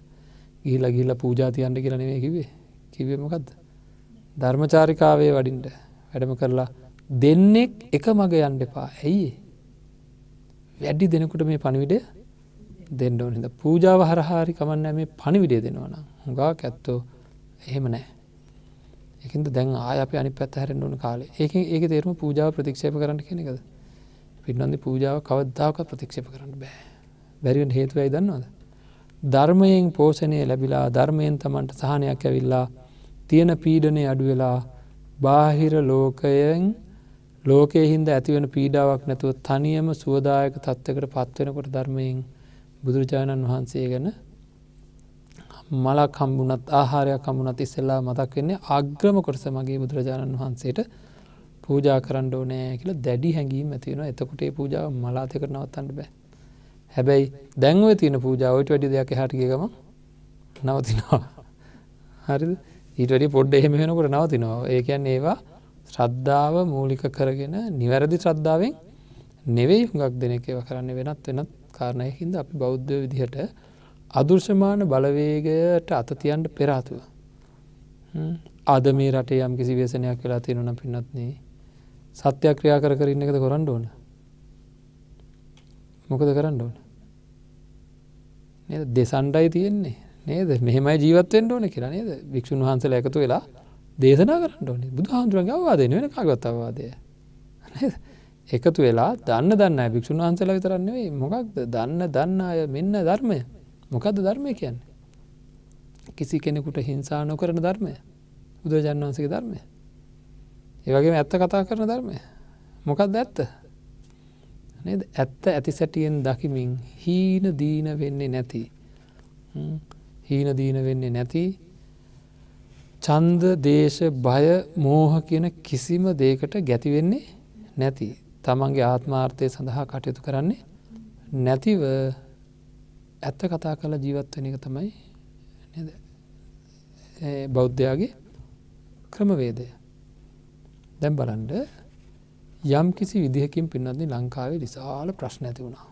S2: ගිහිල්ලා පූජා තියන්න කියලා නෙමෙයි කිව්වේ. කිව්වේ මොකද්ද? ධර්මචාරිකාවේ වඩින්න වැඩම කරලා දෙන්නෙක් එක මග යන්න එපා. ඇයි? වැඩි දෙනෙකුට මේ පණිවිඩය දෙන්න ඕනේ. හින්දා පූජාව හරහා හරි කමන්නේ මේ පණිවිඩය දෙනවා නම්. හුඟක් ඇත්තෝ එහෙම නැහැ. ඒකින්ද දැන් ආය අපි අනිත් පැත්ත හැරෙන්න ඕන කාලේ. ඒකේ තේරුම පූජාව ප්‍රතික්ෂේප කරන්න කියන එකද? පින්නන්දි පූජාව කවදාකවත් ප්‍රතික්ෂේප කරන්න බෑ. බැරි වෙන හේතුව ඇයි දන්නවද? ධර්මයෙන් පෝෂණය ලැබිලා ධර්මයෙන් Tamanට සහනයක් ඇවිල්ලා තියෙන පීඩනේ අඩු වෙලා බාහිර ලෝකයේ හින්දා ඇති වෙන පීඩාවක් නැතුව තනියම සුවදායක තත්ත්වයකට පත් වෙනකොට ධර්මයෙන් බුදුරජාණන් වහන්සේ ගැන මලක් හම්බුණත් ආහාරයක් හම්බුණත් ඉස්සෙල්ලා මතක් වෙන්නේ අග්‍රම කොටස මගේ බුදුරජාණන් වහන්සේට පූජා කරන්න ඕනේ කියලා දැඩි හැඟීම් ඇති වෙනවා. එතකොට මේ පූජාව මලාතේකට නවත්තන්න බෑ. හැබැයි දැන් ඔය තියෙන පූජාව ඊට වැඩි දෙයක් එහාට ගිය ගමන් නවතිනවා. හරිද? ඊට වැඩි පොඩ්ඩ එහෙම වෙනකොට නවතිනවා. ඒ කියන්නේ ඒවා ශ්‍රද්ධාව මූලික කරගෙන නිවැරදි ශ්‍රද්ධාවෙන් නෙවෙයි හුඟක් දෙනෙක් ඒවා කරන්නේ වෙනත් කාරණයකින්ද අපි බෞද්ධ විදිහට අදෘශ්‍යමාන බලවේගයට අත තියන්න පෙර ආතුව. අද මේ රටේ යම් කිසි ව්‍යසනයක් වෙලා තියෙනවා නම් පින්නත් නේ සත්‍යක්‍රියා කර ඉන්න එකද කරන්න ඕන? මොකද කරන්න ඕන? නේද? දෙසණ්ඩයි තියෙන්නේ. නේද? මෙහෙමයි ජීවත් වෙන්න ඕනේ කියලා නේද? වික්ෂුන් වහන්සේලා එකතු වෙලා දේශනා කරන්න ඕනේ. බුදුහාමුදුරන්ගේ අවවාදය නෙවෙයි කාගවත් අවවාදය. නේද? එකතු වෙලා දන්න අය වික්ෂුන් වහන්සේලා විතරක් නෙවෙයි මොකක්ද? දන්න අය මෙන්න ධර්මය. මොකද්ද ධර්මය කියන්නේ? කිසි කෙනෙකුට හිංසා නොකරන ධර්මය. බුදුරජාණන් වහන්සේගේ ධර්මය. ඒ වගේම ඇත්ත කතා කරන ධර්මය. මොකක්ද ඇත්ත? නේද? ඇත්ත ඇති සැටියෙන් දකිමින් හීන දීන වෙන්නේ නැති. හීන දීන වෙන්නේ නැති ඡන්ද, දේශ, බය, මෝහ කියන කිසිම දෙයකට ගැති වෙන්නේ නැති. තමන්ගේ ආත්මාර්ථය සඳහා කටයුතු කරන්නේ නැතිව ඇත්ත කතා කරලා ජීවත් වෙන එක තමයි නේද? බෞද්ධයාගේ ක්‍රමවේදය. දැන් බලන්න යම් කිසි විදිහකින් පින්නත් ලංකාවේ විශාල ප්‍රශ්න ඇති වුණා.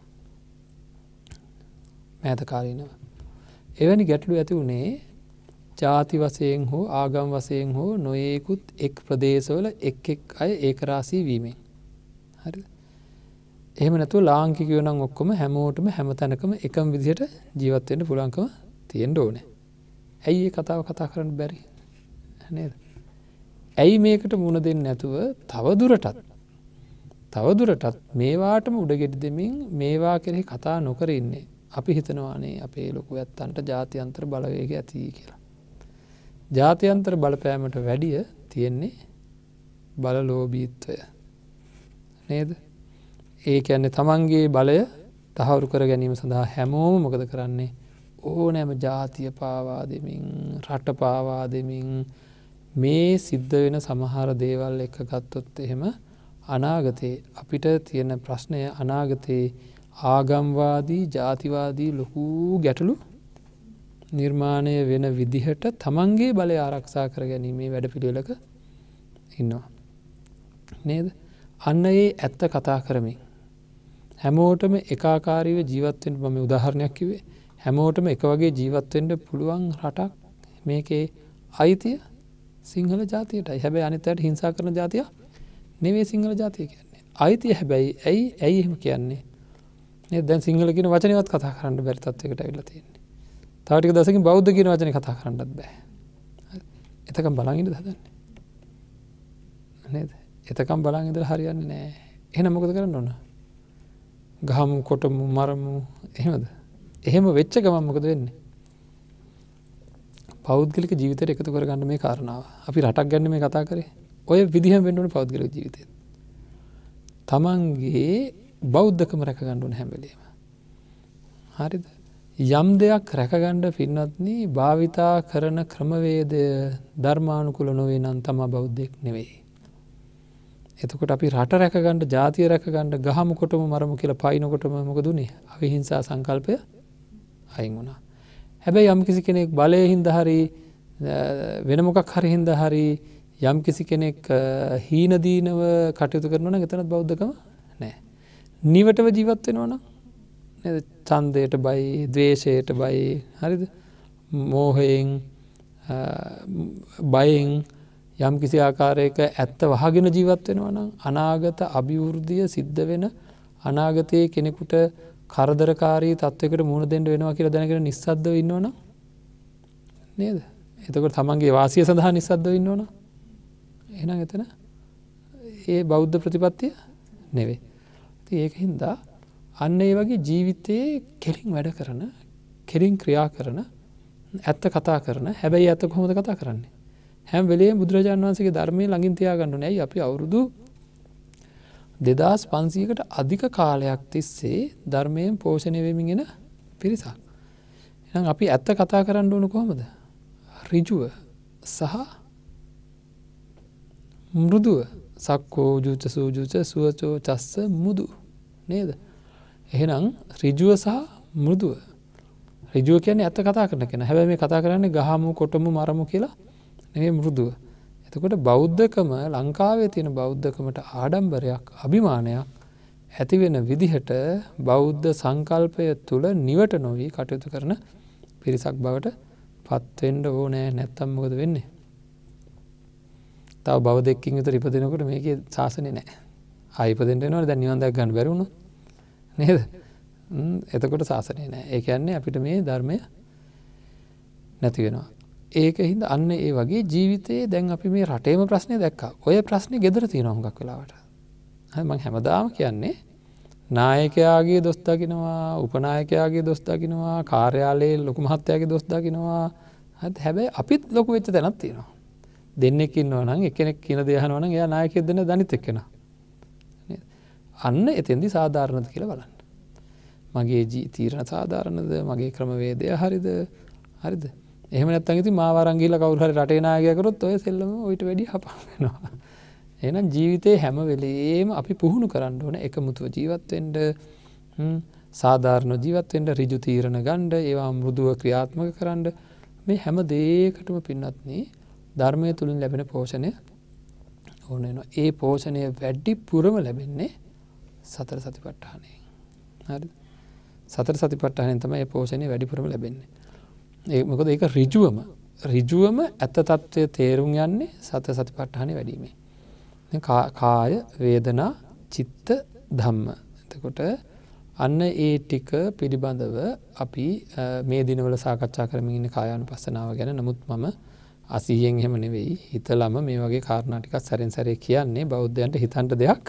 S2: මෑත කාලීනව. එවැනි ගැටලු ඇති වුණේ ජාති වශයෙන් හෝ ආගම් වශයෙන් හෝ නොයෙකුත් එක් ප්‍රදේශවල එක් අය ඒකරාශී වීමෙන්. හරිද? එහෙම නැතුව ලාංකිකයෝ නම් ඔක්කොම හැමෝටම හැම තැනකම එකම විදිහට ජීවත් වෙන්න පුළුවන්කම තියෙන්න ඕනේ. ඇයි මේ කතාව කතා කරන්න බැරි? නේද? ඇයි මේකට මුණ දෙන්නේ නැතුව තවදුරටත් මේවාටම උඩගෙඩි දෙමින් මේවා කෙරෙහි කතා නොකර ඉන්නේ? අපි හිතනවානේ අපේ ලොකු ඇත්තන්ට ජාත්‍යන්තර බලවේගය ඇති කියලා. ජාත්‍යන්තර බලපෑමට වැඩිය තියෙන්නේ බලලෝභීත්වය. නේද? ඒ කියන්නේ තමන්ගේ බලය තහවුරු කර ගැනීම සඳහා හැමෝම මොකද කරන්නේ? ඕනෑම ජාතිය පාවා දෙමින්, රට පාවා දෙමින් මේ සිද්ධ වෙන සමහර දේවල් එක ගත්තොත් එහෙම අනාගතේ අපිට තියෙන ප්‍රශ්නය අනාගතේ ආගම්වාදී, ජාතිවාදී ලොකු ගැටලු නිර්මාණය වෙන විදිහට තමන්ගේ බලය ආරක්ෂා කර ගැනීමේ වැඩපිළිවෙලක ඉන්නවා. නේද? අන්න ඒ ඇත්ත කතා කරමින් හැමෝටම එකාකාරීව ජීවත් වෙන්න මම උදාහරණයක් කිව්වේ. හැමෝටම එක වගේ ජීවත් වෙන්න පුළුවන් රටක් මේකේ අයිතිය සිංහල ජාතියටයි. හැබැයි අනිත් අයට හිංසා කරන ජාතිය නෙවෙයි සිංහල ජාතිය කියන්නේ. අයිතිය හැබැයි ඇයි එහෙම කියන්නේ? නේද? දැන් සිංහල කියන වචනේවත් කතා කරන්න බැරි තත්යකට ඇවිල්ලා තියෙන්නේ. තව ටික දවසකින් බෞද්ධ කියන වචනේ කතා කරන්නත් බෑ. එතකම් බලන් ඉඳලා හදන්නේ. නේද? එතකම් බලන් ඉඳලා හරියන්නේ නෑ. එහෙනම් මොකද කරන්න ඕන? ගහමු, කොටමු, මරමු එහෙමද? එහෙම වෙච්ච ගමන් මොකද වෙන්නේ? පෞද්ගලික ජීවිතයට එකතු කරගන්න මේ කාරණාව. අපි රටක් ගැන මේ කතා කරේ. ඔය විදිහම වෙන්න ඕනේ පෞද්ගලික ජීවිතේ. තමන්ගේ බෞද්ධකම රැක ගන්න ඕනේ හැම වෙලේම. හරිද? යම් දෙයක් රැකගන්න පින්නත්නි භාවිතා කරන ක්‍රමවේදය ධර්මානුකූල නොවේ නම් තමයි බෞද්ධයෙක් නෙවෙයි. එතකොට අපි රට රැකගන්න, ජාතිය රැකගන්න ගහමු, කොටමු, මරමු කියලා පයින්නකොටම මොකද උනේ? අවිහිංසා සංකල්පය අයින් වුණා. හැබැයි යම් කිසි කෙනෙක් බලයෙන් හින්දා හරි වෙන මොකක් හරි හින්දා හරි යම් කිසි කෙනෙක් හීන දීනව කටයුතු කරනවා නම් එතනත් බෞද්ධකම නැහැ. නිවටව ජීවත් වෙනවා නම් නේද? ඡන්දයට බයි, ද්වේෂයට බයි, හරිද? මෝහයෙන් බයෙන් යම් කිසි ආකාරයක ඇත්ත වහගෙන ජීවත් වෙනවා නම් අනාගත අභිවෘද්ධිය සිද්ධ වෙන අනාගතයේ කෙනෙකුට කරදරකාරී තත්වයකට මුහුණ දෙන්න වෙනවා කියලා දැනගෙන නිස්සද්දව ඉන්නවනම් නේද? එතකොට තමන්ගේ වාසිය සඳහා නිස්සද්දව ඉන්නවනම් එහෙනම් එතන ඒ බෞද්ධ ප්‍රතිපත්තිය නෙවෙයි. ඉතින් ඒකින්ද අන්න ඒ වගේ ජීවිතයේ කෙලින් වැඩ කරන, කෙලින් ක්‍රියා කරන, ඇත්ත කතා කරන, හැබැයි ඇත්ත කොහොමද කතා කරන්නේ? හැම වෙලේම බුදුරජාණන් වහන්සේගේ ධර්මයේ ළඟින් තියාගන්න ඕනේ. ඇයි අපි අවුරුදු 2500කට අධික කාලයක් තිස්සේ ධර්මයෙන් පෝෂණය වෙමින් එන පිරිසක්. එහෙනම් අපි ඇත්ත කතා කරන්න ඕන කොහොමද? ඍජුව සහ මෘදුව. සක්කෝ ජුච සූජුච සුවචෝ චස්ස මුදු නේද? එහෙනම් ඍජුව සහ මෘදුව. ඍජුව කියන්නේ ඇත්ත කතා කරන කෙනා. හැබැයි මේ කතා කරන්නේ ගහමු කොටමු මරමු කියලා නෙවෙයි මෘදුව. එතකොට බෞද්ධකම ලංකාවේ තියෙන බෞද්ධකමට ආඩම්බරයක් අභිමානයක් ඇති වෙන විදිහට බෞද්ධ සංකල්පය තුල නිවට නොවි කටයුතු කරන පිරිසක් බවට පත් වෙන්න ඕනේ. නැත්තම් මොකද වෙන්නේ? තව භව දෙකකින් විතර ඉපදිනකොට මේකේ සාසනේ නැහැ. ආයි ඉපදෙන්න වෙනවනේ දැන් නිවන් දැක ගන්න බැරි වුණොත්. නේද? එතකොට සාසනේ නැහැ. ඒ කියන්නේ අපිට මේ ධර්මය නැති වෙනවා. ඒකින්ද අන්න ඒ වගේ ජීවිතයේ දැන් අපි මේ රටේම ප්‍රශ්නේ දැක්කා. ඔය ප්‍රශ්නේ gedara තියෙනවා හුඟක් වෙලාවට. හරි මම හැමදාම කියන්නේ නායකයාගේ දොස් දකින්නවා, උපනායකයාගේ දොස් දකින්නවා, කාර්යාලයේ ලොකු මහත්තයාගේ දොස් දකින්නවා. හැබැයි අපිත් ලොකු වෙච්ච තැනක් තියෙනවා. දෙන්නෙක් ඉන්නවා නම් එක්කෙනෙක් කියන දේ අහනවා නම් එයා නායකයෙක් දෙන්න දනිත් එක්කෙනා. නේද? අන්න එතෙන්දි සාධාරණද කියලා බලන්න. මගේ තීරණ සාධාරණද? මගේ ක්‍රමවේදය හරිද? හරිද? එහෙම නැත්නම් ඉතින් මාව අරන් ගිහලා කවුරු හරි රටේ නායකයා කරොත් ඔය සෙල්ලම ඊට වැඩිය හපා වෙනවා. එහෙනම් ජීවිතේ හැම වෙලෙම අපි පුහුණු කරන්න ඕන එකමුතුව ජීවත් වෙන්න, සාධාරණ ජීවත් වෙන්න, ඍජු තීරණ ගන්න, ඒවා මෘදුව ක්‍රියාත්මක කරන්න. මේ හැම දෙයකටම පින්වත්නි ධර්මයේ තුලින් ලැබෙන පෝෂණය ඕන වෙනවා. ඒ පෝෂණය වැඩිපුරම ලැබෙන්නේ සතර සතිපට්ඨානයෙන්. හරිද? සතර සතිපට්ඨානයෙන් තමයි මේ පෝෂණය වැඩිපුරම ලැබෙන්නේ. මොකද ඒක ඍජුවම ඇත්ත తත්වය තේරුම් යන්නේ සතර සතිපට්ඨානේ වැඩිමේ. දැන් කාය වේදනා චිත්ත ධම්ම. එතකොට අන්න ඒ ටික පිළිබඳව අපි මේ දිනවල සාකච්ඡා කරමින් ඉන්නේ කායානුපස්සනාව ගැන. නමුත් මම අසීයෙන් එහෙම නෙවෙයි හිතලම මේ වගේ කාරණා ටිකක් සැරෙන් සැරේ කියන්නේ බෞද්ධයන්ට හිතන්න දෙයක්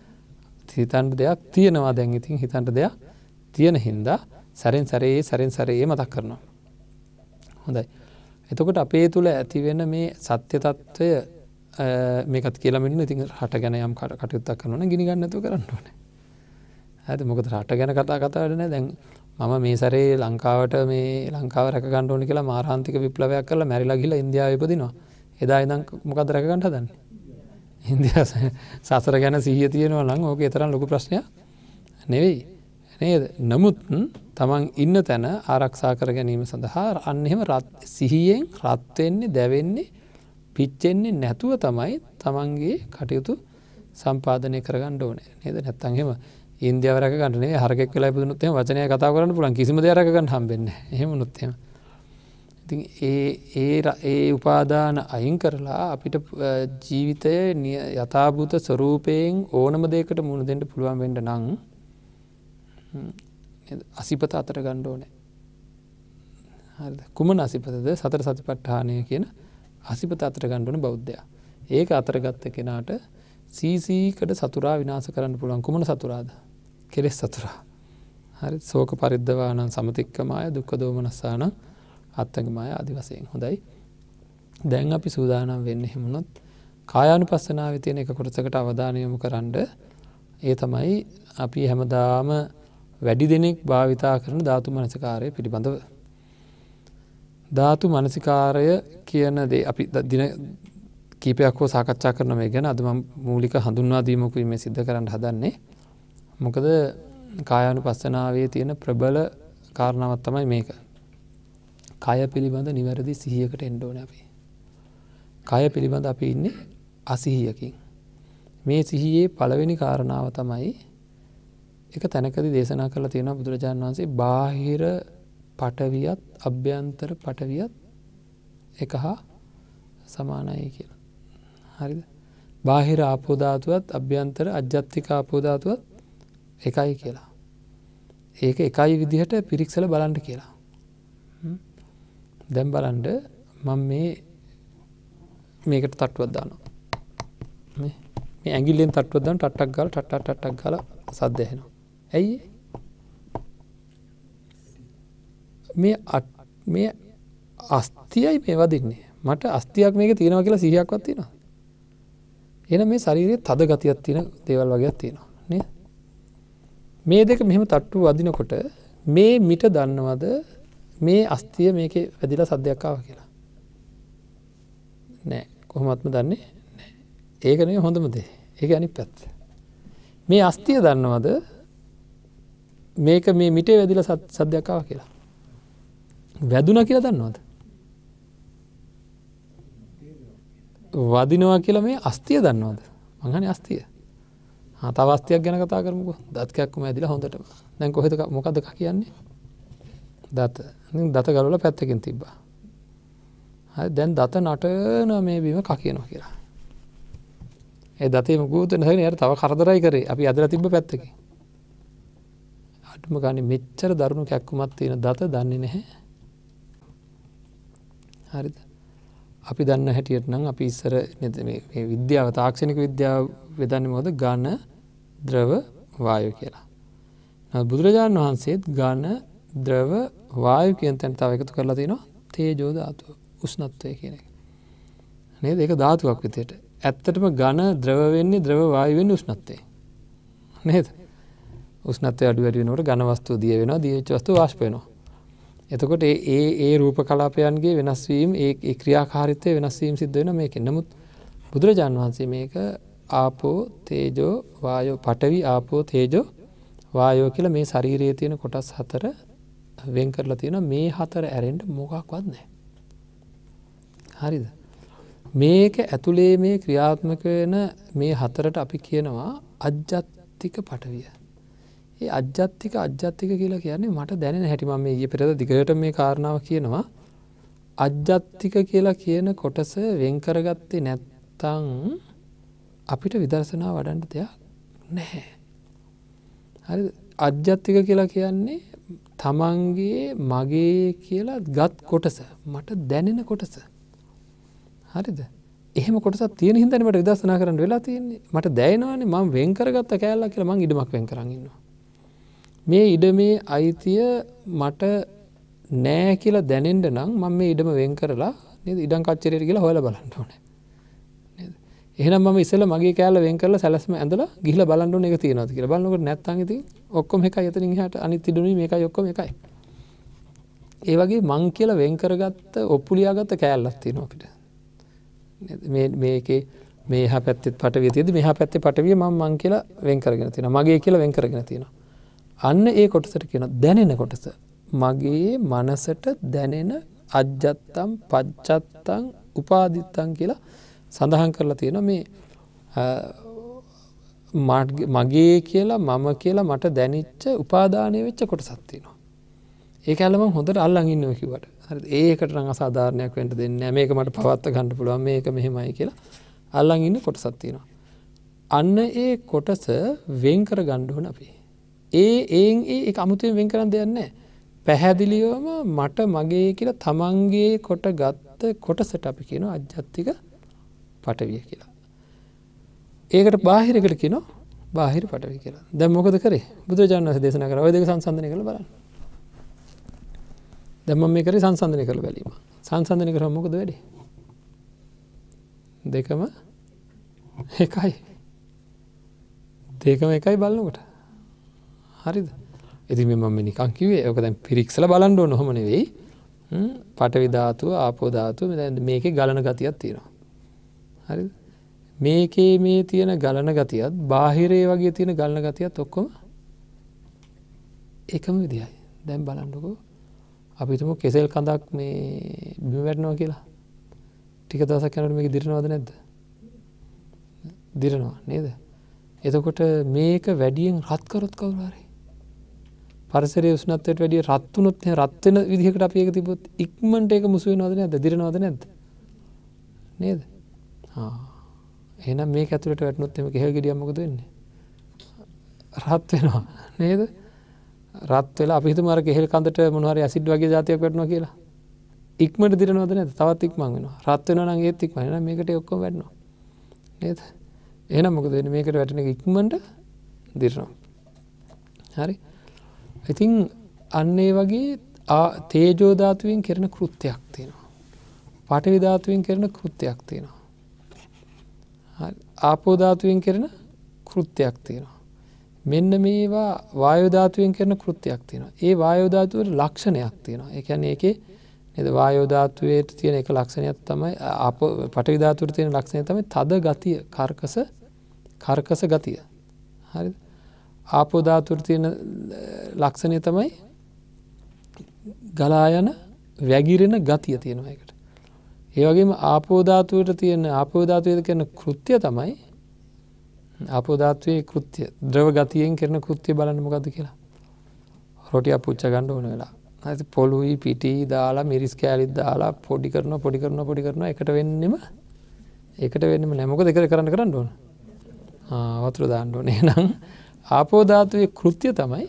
S2: තියෙනවා. දැන් ඉතින් හිතන්න දෙයක් තියෙන හින්දා සැරෙන් සැරේ මතක් කරනවා. හොඳයි. එතකොට අපේ තුල ඇති වෙන මේ සත්‍ය తত্ত্বය මේකත් කියලා මෙන්න ඉතින් රට ගැන යම් කටයුත්තක් කරනවා නම් ගිනි ගන්න නැතුව කරන්න ඕනේ. හරිද? මොකද රට ගැන කතා වැඩ නැහැ. දැන් මම මේ සැරේ ලංකාව රැක ගන්න ඕනේ කියලා මාරාන්තික විප්ලවයක් කරලා මැරිලා ගිහලා ඉන්දියාවේ ඉපදිනවා. එදා ඉඳන් මොකද්ද රැක ගන්න හදන්නේ? ඉන්දියාව සසර ගැන සිහිය තියෙනවා නම් ඕකේ තරම් ලොකු ප්‍රශ්නයක් නෙවෙයි. නේද? නමුත් තමන් ඉන්න තැන ආරක්ෂා කර ගැනීම සඳහා අන්න එහෙම සිහියෙන් රත් වෙන්නේ, දැවෙන්නේ, පිච්චෙන්නේ නැතුව තමයි තමන්ගේ කටයුතු සම්පාදනය කරගන්න ඕනේ. නේද? නැත්තම් එහෙම ඉන්දියාව රැක ගන්න නෙවෙයි හරකෙක් වෙලා ඉපදුනොත් එහෙම වචනය කතා කරන්න පුළුවන්. කිසිම දෙයක් රැක ගන්න හම්බෙන්නේ නැහැ. එහෙම වුණොත් එහෙම. ඉතින් ඒ උපාදාන අයින් කරලා අපිට ජීවිතයේ යථාභූත ස්වરૂපයෙන් ඕනම දෙයකට මුහුණ දෙන්න පුළුවන් වෙන්න නම් අසිපත අතර ගන්න ඕනේ. හරිද? කුමන අසිපතද? සතර සතිපට්ඨානය කියන අසිපත අතර ගන්න ඕනේ බෞද්ධයා. ඒක අතර ගත්ත කෙනාට සීසීකඩ සතුරා විනාශ කරන්න පුළුවන්. කුමන සතුරාද? කෙලෙස් සතුරා. හරි? ශෝක පරිද්දවානං සමතික්කමාය දුක්ඛ දෝමනස්සානං අත්තගමාය ආදි වශයෙන්. හොඳයි. දැන් අපි සූදානම් වෙන්නේ හැමොනොත් කායානුපස්සනාවේ තියෙන එක කොටසකට අවධානය යොමු කරන්න. ඒ තමයි අපි හැමදාම වැඩි දෙනෙක් භාවිතා කරන ධාතු මනසිකාරය පිළිබඳව. ධාතු මනසිකාරය කියන දේ අපි දින කීපයක් හෝ සාකච්ඡා කරන මේ ගැන අද මම මූලික හඳුන්වා දීමකුයි මේ සිද්ධ කරන්න හදන්නේ. මොකද කායානුපස්සනාවේ තියෙන ප්‍රබල කාරණාවක් තමයි මේක. කය පිළිබඳ නිවැරදි සිහියකට එන්න ඕනේ අපි. කය පිළිබඳ අපි ඉන්නේ අසිහියකින්. මේ සිහියේ පළවෙනි කාරණාව තමයි එක තැනකදී දේශනා කරලා තියෙනවා බුදුරජාණන් වහන්සේ බාහිර පටවියත් අභ්‍යන්තර පටවියත් එක හා සමානයි කියලා. හරිද? බාහිර ආපෝ ධාතුවත් අභ්‍යන්තර අජ්ජත්තික ආපෝ ධාතුවත් එකයි කියලා. ඒක එකයි විදිහට පිරික්සලා බලන්න කියලා. දැන් බලන්න මම මේකට තට්ටුවක් දානවා. මේ ඇඟිල්ලෙන් තට්ටුවක් දාන ටට්ටක් ගාලා ටට්ටක් ගාලා සද්ද ඇහෙනවා. ඇයි මේ අස්තියයි මේ වදින්නේ. මට අස්තියක් මේක තියෙනවා කියලා 100ක්වත් තියෙනවා. එහෙනම් මේ ශරීරයේ තද ගතියක් තියෙන දේවල් වගේක් තියෙනවා නේද? මේ දෙක මෙහෙම තට්ටු වදිනකොට මේ මිට දන්නවද මේ අස්තිය මේකේ වැදිලා සද්දයක් ආවා කියලා? නෑ. කොහොමත්ම දන්නේ නෑ. ඒක නෙවෙයි හොඳම දේ. ඒක අනිත් පැත්ත. මේ අස්තිය දන්නවද මේක මේ මිටේ වැදිලා සද්දයක් ආවා කියලා? වැදුනා කියලා දන්නවද? වදිනවා කියලා මේ අස්තිය දන්නවද? මං අහන්නේ අස්තිය. තව අස්තියක් ගැන කතා කරමුකෝ. දත් කැක්කුම ඇදිලා හොඳටම. දැන් කොහෙද මොකද්ද කියන්නේ? දත. දත ගලවලා පැත්තකින් තිබ්බා. හරි දැන් දත නටන මේ බිම කකියනවා කියලා. ඒ දතේ මොකුත් නැහැ යාර තව කරදරයි කරේ. අපි ඇදලා තිබ්බ පැත්තකින්. අඩුම ගානේ මෙච්චර දරුණු කැක්කුමක් තියෙන දත දන්නේ නැහැ. හරිද? අපි දන්න හැටියට නම් අපි ඉස්සර මේ විද්‍යාව තාක්ෂණික විද්‍යාව වෙදන්නේ මොකද? ඝන, ද්‍රව, වායු කියලා. නමුත් බුදුරජාණන් වහන්සේත් ඝන, ද්‍රව, වායු කියන තැන තව එකතු කරලා තිනවා තේජෝ ධාතුව, උෂ්ණත්වය කියන එක. නේද? ඒක ධාතුවක් විදියට. ඇත්තටම ඝන, ද්‍රව වෙන්නේ ද්‍රව, වායු වෙන්නේ උෂ්ණත්වයෙන්. නේද? උෂ්ණත්වය අඩු වැඩි වෙනකොට ඝන වස්තුව දිය වෙනවා, දිය වෙච්ච වස්තුව වාෂ්ප වෙනවා. එතකොට ඒ රූප කලාපයන්ගේ වෙනස් වීම ඒ ක්‍රියාකාරීත්වය වෙනස් වීම සිද්ධ වෙනවා මේකෙන්. නමුත් බුදුරජාන් වහන්සේ මේක ආපෝ තේජෝ වායෝ පඨවි ආපෝ තේජෝ වායෝ කියලා මේ ශරීරයේ තියෙන කොටස් හතර වෙන් කරලා තියෙනවා. මේ හතර ඇරෙන්න මොකක්වත් නැහැ. හරිද? මේක ඇතුලේ මේ ක්‍රියාත්මක වෙන මේ හතරට අපි කියනවා අජ්ජත්තික පඨවිය. ඒ අජ්ජත්තික කියලා කියන්නේ මට දැනෙන හැටි මම මේ ඊයේ පෙරේද දිගට මේ කාරණාව කියනවා. අජ්ජත්තික කියලා කියන කොටස වෙන් කරගත්තේ නැත්තම් අපිට විදර්ශනා වඩන්න දෙයක් නැහැ. හරිද? අජ්ජත්තික කියලා කියන්නේ තමන්ගේ මගේ කියලා ගත් කොටස, මට දැනෙන කොටස. හරිද? එහෙම කොටසක් තියෙන හින්දානේ මට විදර්ශනා කරන්න වෙලා තියෙන්නේ. මට දැනෙනවානේ මම වෙන් කරගත්ත කෑල්ලක් කියලා මං ඉඩමක් වෙන් කරන් ඉන්නවා. මේ ඉඩමේ අයිතිය මට නෑ කියලා දැනෙන්න නම් මම මේ ඉඩම වෙන් කරලා නේද ඉඩම් කච්චරියට ගිහලා හොයලා බලන්න ඕනේ. නේද? එහෙනම් මම ඉස්සෙල්ලා මගේ කෑල්ල වෙන් කරලා සැලැස්ම ඇඳලා ගිහලා බලන්න ඕනේ ඒක තියෙනවද කියලා. බලනකොට නැත්තම් ඉතින් ඔක්කොම එකයි එතනින් එහාට අනිත් ඉඩුනේ මේකයි ඔක්කොම එකයි. ඒ වගේ මං කියලා වෙන් කරගත්ත ඔප්පුලියාගත්ත කෑල්ලක් තියෙනවා අපිට. නේද? මේකේ මේ එහා පැත්තේ පටවිය තියෙද්දි මෙහා පැත්තේ පටවිය මං කියලා වෙන් කරගෙන තියෙනවා. මගේ කියලා වෙන් කරගෙන තියෙනවා. අන්න ඒ කොටසට කියන දැනෙන කොටස. මගේ මනසට දැනෙන අජ්ජත්තම් පච්චත්තම් උපාදිත්තම් කියලා සඳහන් කරලා තියෙනවා. මේ මගේ කියලා මම කියලා මට දැනෙච්ච උපාදානය වෙච්ච කොටසක් තියෙනවා. ඒක ඇල්ල මම හොඳට අල්ලන් ඉන්නවා කිව්වට. හරිද? ඒකට නම් අසාධාරණයක් වෙන්න දෙන්නේ නැහැ. මේක මට පවත්වා ගන්න පුළුවන්. මේක මෙහෙමයි කියලා අල්ලන් ඉන්න කොටසක් තියෙනවා. අන්න ඒ කොටස වෙන් කර ගන්න ඕන අපි. ඒක අමුතුවෙන් වෙන් කරන්න දෙයක් නැහැ. පැහැදිලිවම මට මගේ කියලා තමන්ගේ කොට ගත්ත කොටසට අපි කියනවා අජ්ජත්තික පඨවිය කියලා. ඒකට බාහිරකට කියනවා බාහිර පඨවිය කියලා. දැන් මොකද කරේ? බුදුරජාණන් වහන්සේ දේශනා කරා ඔය දෙක සංසන්දනය කරලා බලන්න. දැන් මම මේ කරේ සංසන්දනය කරලා බැලීම. සංසන්දනය කරාම මොකද වෙන්නේ? දෙකම එකයි. දෙකම එකයි බලනකොට. හරිද? ඉතින් මම නිකන් කිව්වේ ඔක දැන් පිරික්සලා බලන්න ඕන ඔහොම නෙවෙයි. පඨවි ධාතුව, ආපෝ ධාතුව මේකේ ගලන ගතියක් තියෙනවා. හරිද? මේකේ මේ තියෙන ගලන ගතියත් බාහිරේ වගේ තියෙන ගලන ගතියත් ඔක්කොම එකම විදියයි. දැන් බලන්නකෝ. අපි හිතමු කෙසෙල් කඳක් මේ බිම වැටෙනවා කියලා. ටික දවසක් යනකොට මේක දිරනවද නැද්ද? දිරනවා නේද? එතකොට මේක වැඩියෙන් රත් කරොත් කවුරු හරි පරිසරයේ උෂ්ණත්වයට වැඩිය රත් වුණොත් රත් වෙන විදිහකට අපි ඒක තිබ්බොත් ඉක්මනට ඒක මුසු වෙනවද නැද්ද? දිරනවද නැද්ද? නේද? එහෙනම් මේක ඇතුළට වැටුනොත් එimhe කෙහෙල් ගෙඩියක් මොකද වෙන්නේ? රත් වෙනවා නේද? රත් වෙලා අපි හිතමු අර කෙහෙල් කඳට මොන හරි ඇසිඩ් වගේ જાතියක් වැටුණා කියලා. ඉක්මනට දිරනවද නැද්ද? තවත් ඉක්මන් වෙනවා. රත් වෙනවා නම් ඒත් ඉක්මන්. එහෙනම් මේකට ඔක්කොම වැටෙනවා. නේද? එහෙනම් මොකද වෙන්නේ? මේකට වැටෙන එක ඉක්මනට දිරනවා. හරි? ඉතින් අන්න ඒ වගේ තේජෝ ධාතුවෙන් කරන කෘත්‍යයක් තියෙනවා. පඨවි ධාතුවෙන් කරන කෘත්‍යයක් තියෙනවා. හරි. ආපෝ ධාතුවෙන් කරන කෘත්‍යයක් තියෙනවා. මෙන්න මේවා වායෝ ධාතුවෙන් කරන කෘත්‍යයක් තියෙනවා. ඒ වායෝ ධාතුවේ ලක්ෂණයක් තියෙනවා. ඒ කියන්නේ ඒකේ නේද වායෝ ධාතුවේ තියෙන එක ලක්ෂණයක් තමයි ආපෝ පඨවි ධාතුවේ තියෙන ලක්ෂණය තමයි තද ගතිය, කර්කස ගතිය. හරිද? ආපෝ ධාතුවේ තියෙන ලක්ෂණය තමයි ගලා යන වැగిරෙන ගතිය තියෙනවා ඒකට. ඒ වගේම ආපෝ ධාතුවේ තියෙන ආපෝ ධාතුවේ කරන කෘත්‍ය තමයි ආපෝ ධාතුවේ කෘත්‍ය ද්‍රව ගතියෙන් කරන කෘත්‍ය බලන්න මොකද්ද කියලා. රොටියක් පුච්ච ගන්න ඕන වෙලා. හරි පොළුයි පිටි දාලා මිරිස් කෑලිත් දාලා පොඩි කරනවා එකට වෙන්නෙම නෑ. මොකද ඒක කරන්න ඕන. වතුර දාන්න ඕනේ. එහෙනම් ආපෝ ධාතුවේ කෘත්‍ය තමයි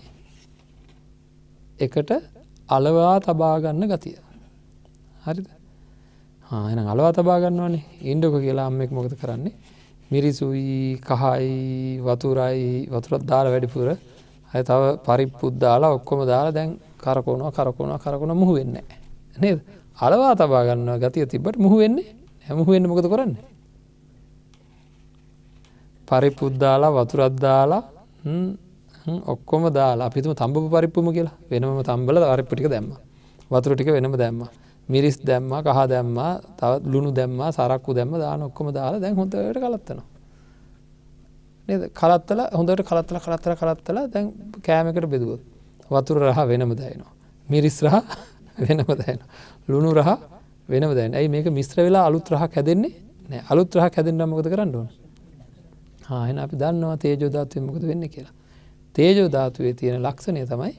S2: එකට අලවා තබා ගන්න ගතිය. හරිද? එහෙනම් අලවා තබා ගන්නවනේ. ඉන්නකො කියලා අම්මෙක් මොකද කරන්නේ? මිරිසුයි, කහයි, වතුරක් දාලා වැඩිපුර අය තව පරිප්පුත් දාලා ඔක්කොම දාලා දැන් කරකවනවා මුහු වෙන්නේ නැහැ. නේද? අලවා තබා ගන්නවා ගතිය තිබ්බට මුහු වෙන්නේ නැහැ. මුහු වෙන්නේ මොකද කරන්නේ? පරිප්පුත් දාලා වතුරක් දාලා ඔක්කොම දාලා අපි හිතමු තඹපු පරිප්පුම කියලා. වෙනම තඹලා පරිප්පු ටික දැම්මා. වතුර ටික වෙනම දැම්මා. මිරිස් දැම්මා, කහ දැම්මා, තව ලුණු දැම්මා, සරක්කු දැම්මා, දාන ඔක්කොම දාලා දැන් හොඳට කලත්තනවා. නේද? කලත්තලා හොඳට කලත්තලා දැන් කෑමකට බෙදුවොත් වතුර රහ වෙනම දැනෙනවා. මිරිස් රහ වෙනම දැනෙනවා. ලුණු රහ වෙනම දැනෙනවා. ඇයි මේක මිශ්‍ර වෙලා අලුත් රහක් හැදෙන්නේ නැහැ. අලුත් රහක් හැදෙන්න නම් මොකද කරන්න ඕන? එහෙනම් අපි දන්නවා තේජෝ ධාතුවේ මොකද වෙන්නේ කියලා. තේජෝ ධාතුවේ තියෙන ලක්ෂණය තමයි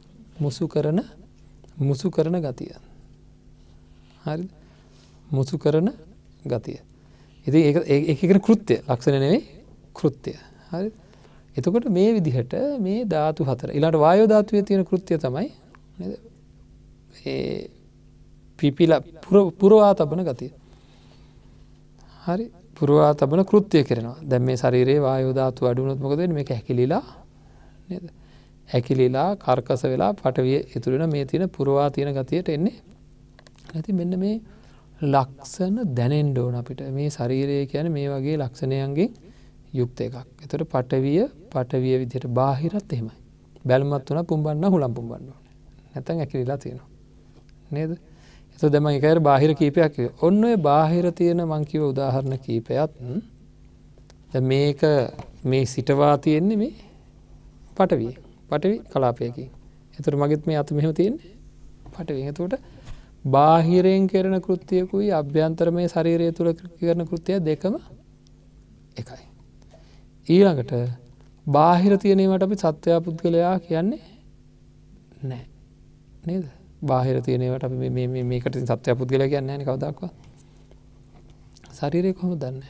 S2: මුසු කරන ගතිය. හරිද? මුසු කරන ගතිය. ඉතින් ඒක කියන කෘත්‍ය ලක්ෂණ නෙවෙයි කෘත්‍ය. හරිද? එතකොට මේ විදිහට මේ ධාතු හතර ඊළඟට වායෝ ධාතුවේ තියෙන කෘත්‍ය තමයි නේද? ඒ පිපිලා පුරවා තබන ගතිය. හරි? පුරවා තබන කෘත්‍ය කරනවා. දැන් මේ ශරීරයේ වායෝ ධාතුව අඩු වුණොත් මොකද වෙන්නේ? මේක හැකිලිලා නේද? හැකිලිලා කර්කස වෙලා පටවිය ඉතුරු වෙන මේ තියෙන පුරවා තියෙන ගතියට එන්නේ. ඉතින් මෙන්න මේ ලක්ෂණ දැනෙන්න ඕන අපිට. මේ ශරීරය කියන්නේ මේ වගේ ලක්ෂණයන්ගෙන් යුක්ත එකක්. ඒතර පටවිය විදිහට බාහිරත් එහෙමයි. බැලුමත් උනා පුම්බන්න හුලම් පුම්බන්න ඕනේ. නැත්නම් ඇකිලිලා තියෙනවා. නේද? ඒතර දැන් මම ඒකයි බාහිර කීපයක් කිව්වේ. ඔන්න ඔය බාහිර තියෙන මං කිව්ව උදාහරණ කීපයත් දැන් මේක මේ සිටවා තියෙන්නේ මේ පටවිය කලාපයකින්. ඒතර මගෙත් මේ අත මෙහෙම තියෙන්නේ පටවිය. එතකොට බාහිරයෙන් කරන කෘත්‍යකුයි අභ්‍යන්තරමය ශරීරය තුළ කරන කෘත්‍යය දෙකම එකයි. ඊළඟට බාහිර තියෙන ඒවාට අපි සත්වයා පුද්ගලයා කියන්නේ නැහැ. නේද? බාහිර තියෙන ඒවාට අපි මේකට සත්වයා පුද්ගලයා කියන්නේ නැහැ නේ කවදාවත්. ශරීරය කොහොමද දන්නේ?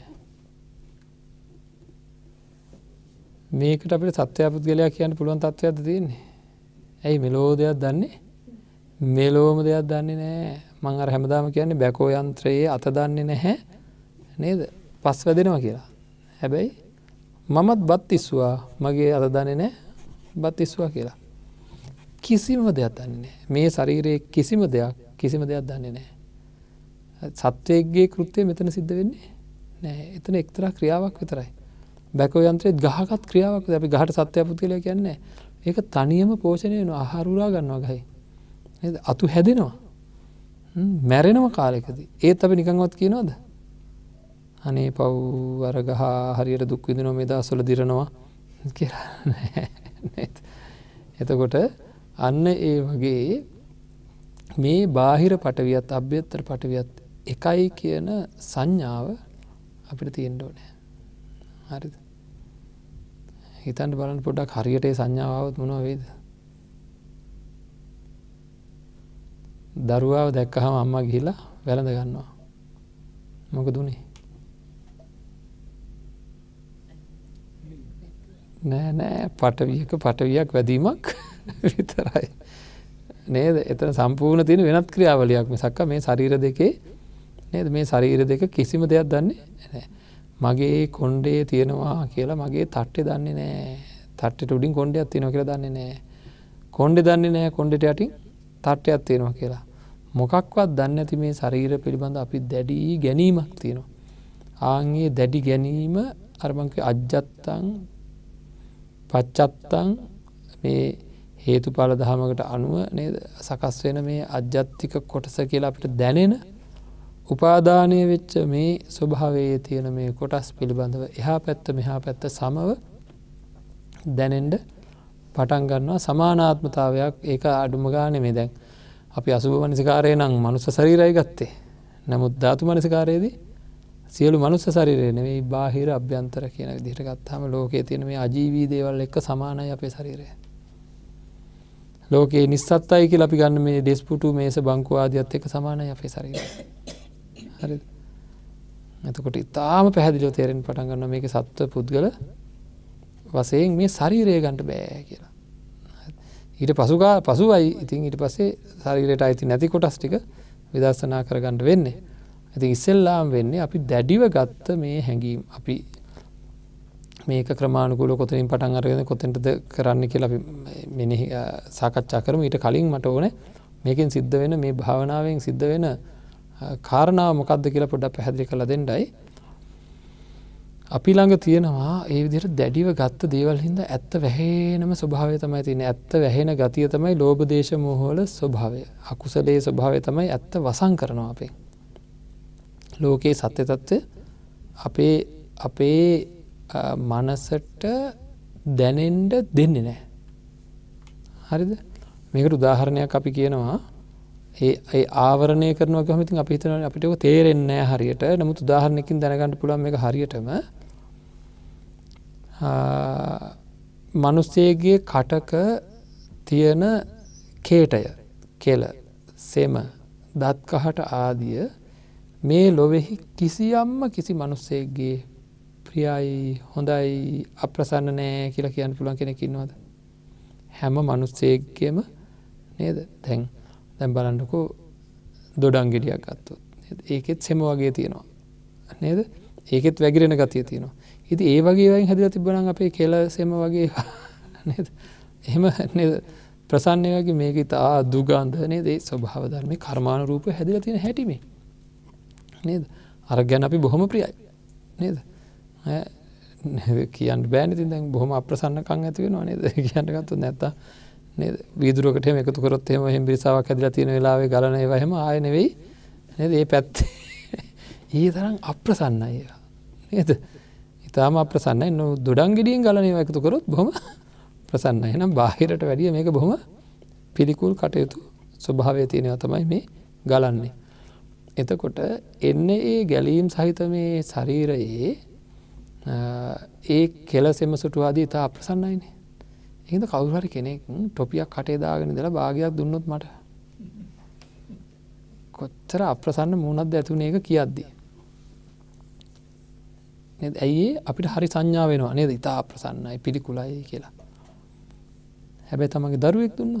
S2: මේකට අපිට සත්වයා පුද්ගලයා කියන්න පුළුවන් තත්ත්වයක්ද තියෙන්නේ? ඇයි මෙලෝ දෙයක් දන්නේ? මෙලෝම දෙයක් දන්නේ නැහැ. මම අර හැමදාම කියන්නේ බැකෝ යන්ත්‍රයේ අත දන්නේ නැහැ නේද? පස් වැදෙනවා කියලා. හැබැයි මමත් බත් ඉස්සුවා මගේ අත දන්නේ නැහැ බත් ඉස්සුවා කියලා. කිසිම දෙයක් දන්නේ නැහැ. මේ ශරීරයේ කිසිම දෙයක් දන්නේ නැහැ. සත්වයේගේ කෘත්‍යය මෙතන සිද්ධ වෙන්නේ නැහැ. එතන එක්තරා ක්‍රියාවක් විතරයි. බැකෝ යන්ත්‍රයේ ගහකට ක්‍රියාවක්. අපි ගහට සත්වයා පුද්ගලයා කියන්නේ නැහැ. ඒක තනියම පෝෂණය වෙනවා. ආහාර උරා ගන්නවා ගහේ. නේද? අතු හැදෙනවා. මැරෙනවා කාලෙකදී. ඒත් අපි නිකන්වත් කියනවද? අනේ පව් අර ගහ හරියට දුක් විඳිනවා මේ දවස්වල දිරනවා කියලා නේද? එතකොට අන්න ඒ වගේ මේ බාහිර පටවියත් අභ්‍යන්තර පටවියත් එකයි කියන සංඥාව අපිට තියෙන්න ඕනේ. හරිද? හිතන්න බලන්න පොඩ්ඩක් හරියට ඒ සංඥාව આવොත් මොනව වෙයිද? දරුවාව දැක්කහම අම්මා ගිහිල්ලා වැළඳ ගන්නවා. මොකද උනේ? නෑ පටවියක් වැදීමක් විතරයි. නේද? එතන සම්පූර්ණ තියෙන වෙනත් ක්‍රියාවලියක් මිසක් මේ ශරීර දෙකේ නේද? මේ ශරීර දෙක කිසිම දෙයක් දන්නේ නැහැ. මගේ කොණ්ඩේ තියෙනවා කියලා මගේ තට්ටේ දන්නේ නැහැ. තට්ටේට උඩින් කොණ්ඩයක් තියෙනවා කියලා දන්නේ නැහැ. කොණ්ඩේ දන්නේ නැහැ කොණ්ඩේට යටින් තට්ටයක් තියෙනවා කියලා. මොකක්වත් දන්නේ නැති මේ ශරීර පිළිබඳ අපි දැඩි ගැනීමක් තියෙනවා. ආන්ගේ දැඩි ගැනීම අර මං කිය අජ්ජත්තං පච්චත්තං මේ හේතුඵල ධමයකට අනුව නේද සකස් වෙන මේ අජ්ජත්තික කොටස කියලා අපිට දැනෙන උපාදානය වෙච්ච මේ ස්වභාවයේ තියෙන මේ කොටස් පිළිබඳව එහා පැත්ත මෙහා පැත්ත සමව දැනෙන්න පටන් ගන්නවා. සමානාත්මතාවයක් ඒක අඩුම ගානේ මේ දැන් අපි අසුභ මනසිකාරය නම් මනුස්ස ශරීරයයි ගත්තේ. නමුත් ධාතු මනසිකාරයේදී සියලු මනුස්ස ශරීරය නෙවෙයි බාහිර අභ්‍යන්තර කියන විදිහට ගත්තාම ලෝකයේ තියෙන මේ අජීවී දේවල් එක්ක සමානයි අපේ ශරීරය. ලෝකේ නිස්සත්තයි කියලා අපි ගන්න මේ ඩෙස්පුටු මේස බංකුව ආදියත් එක්ක සමානයි අපේ ශරීරය. හරිද? එතකොට ඊටාම පැහැදිලිව තේරෙන්න පටන් ගන්නවා මේකේ සත්ත්ව පුද්ගල වශයෙන් මේ ශරීරය ගන්න බෑ කියලා. ඊට පසුවයි ඉතින් ඊට පස්සේ ශරීරයට අයිති නැති කොටස් ටික විදර්ශනා කරගන්න වෙන්නේ. ඉතින් ඉස්සෙල්ලාම වෙන්නේ අපි දැඩිව ගත්ත මේ හැඟීම් අපි මේක ක්‍රමානුකූලව කොතනින් පටන් අරගෙන කොතෙන්ටද කරන්න කියලා අපි මෙනෙහි සාකච්ඡා කරමු. ඊට කලින් මට ඕනේ මේකෙන් සිද්ධ වෙන මේ භාවනාවෙන් සිද්ධ වෙන කාරණාව මොකක්ද කියලා පොඩ්ඩක් පැහැදිලි කරලා දෙන්නයි. අපි ළඟ තියෙනවා ඒ විදිහට දැඩිව ගත්ත දේවල් හින්දා ඇත්ත වැහෙනම ස්වභාවය තමයි තියෙන්නේ. ඇත්ත වැහෙන ගතිය තමයි ලෝභ දේශ මොහ වල ස්වභාවය. අකුසලයේ ස්වභාවය තමයි ඇත්ත වසන් කරනවා අපේ. ලෝකේ සත්‍ය తත්ත්වය අපේ මනසට දැනෙන්න දෙන්නේ නැහැ. හරිද? මේකට උදාහරණයක් අපි කියනවා ඒ ආවරණය කරනවා කියවම ඉතින් අපි හිතනවා අපිට ඒක තේරෙන්නේ නැහැ හරියට. නමුත් උදාහරණයකින් දැනගන්න පුළුවන් මේක හරියටම මිනිස්සෙගේ කටක තියෙන කේටය, කෙල, සෙම, දත් කහට ආදිය මේ ලොවේහි කිසි මිනිස්සෙගේ ප්‍රියයි, හොඳයි, අප්‍රසන්න නෑ කියලා කියන්න පුළුවන් කෙනෙක් ඉන්නවද? හැම මිනිස්සෙකෙම නේද? දැන් බලන්නකෝ දොඩම් ගෙඩියක් ගත්තොත් නේද? ඒකෙත් සෙම වගේ තියෙනවා. නේද? ඒකෙත් වැగిරෙන ගතිය තියෙනවා. ඉතින් ඒ වගේ වයින් හැදලා තිබ්බනම් අපේ කෙල සෙම වගේ නේද? එහෙම නේද? ප්‍රසන්න වගේ මේක ඉතා දුගඳ නේද? ඒ ස්වභාව ධර්මේ කර්මානුරූපව හැදලා තියෙන හැටි මේ. නේද? අර ගැන අපි බොහොම ප්‍රියයි. නේද? කියන්න බෑනේ. ඉතින් දැන් බොහොම අප්‍රසන්නකම් ඇති වෙනවා නේද? කියන්න ගත්තොත් නැත්තම් නේද? වීදුරුවකට එහෙම එකතු කරොත් එහෙම බිරිසාවක් හැදලා තියෙන වෙලාවේ ගලන ඒවා එහෙම ආයෙ නෙවෙයි නේද? මේ පැත්තේ ඊ තරම් අප්‍රසන්නයි ඒවා. නේද? ඊටාම අප්‍රසන්නයි. දොඩම් ගෙඩියෙන් ගලන ඒවා එකතු කරොත් බොහොම ප්‍රසන්නයි. එහෙනම් බාහිරට වැඩිය මේක බොහොම පිළිකුල් කටයුතු ස්වභාවය තියෙනවා තමයි මේ ගලන්නේ. එතකොට එන්නේ ඒ ගැලීම් සහිත මේ ශරීරයේ ඒ කෙලසෙම සුටු ආදී ඉතා අප්‍රසන්නයිනේ. ඒකද කවුරු හරි කෙනෙක් ටොපියක් කටේ දාගෙන ඉඳලා භාගයක් දුන්නොත් මට කොච්චර අප්‍රසන්න මූණක්ද ඇතුනේ ඒක කියද්දී. නේද? ඇයි අපිට හරි සංඥා වෙනවා නේද? ඉතා අප්‍රසන්නයි, පිළිකුලයි කියලා. හැබැයි තමන්ගේ දරුවෙක් දුන්නොත්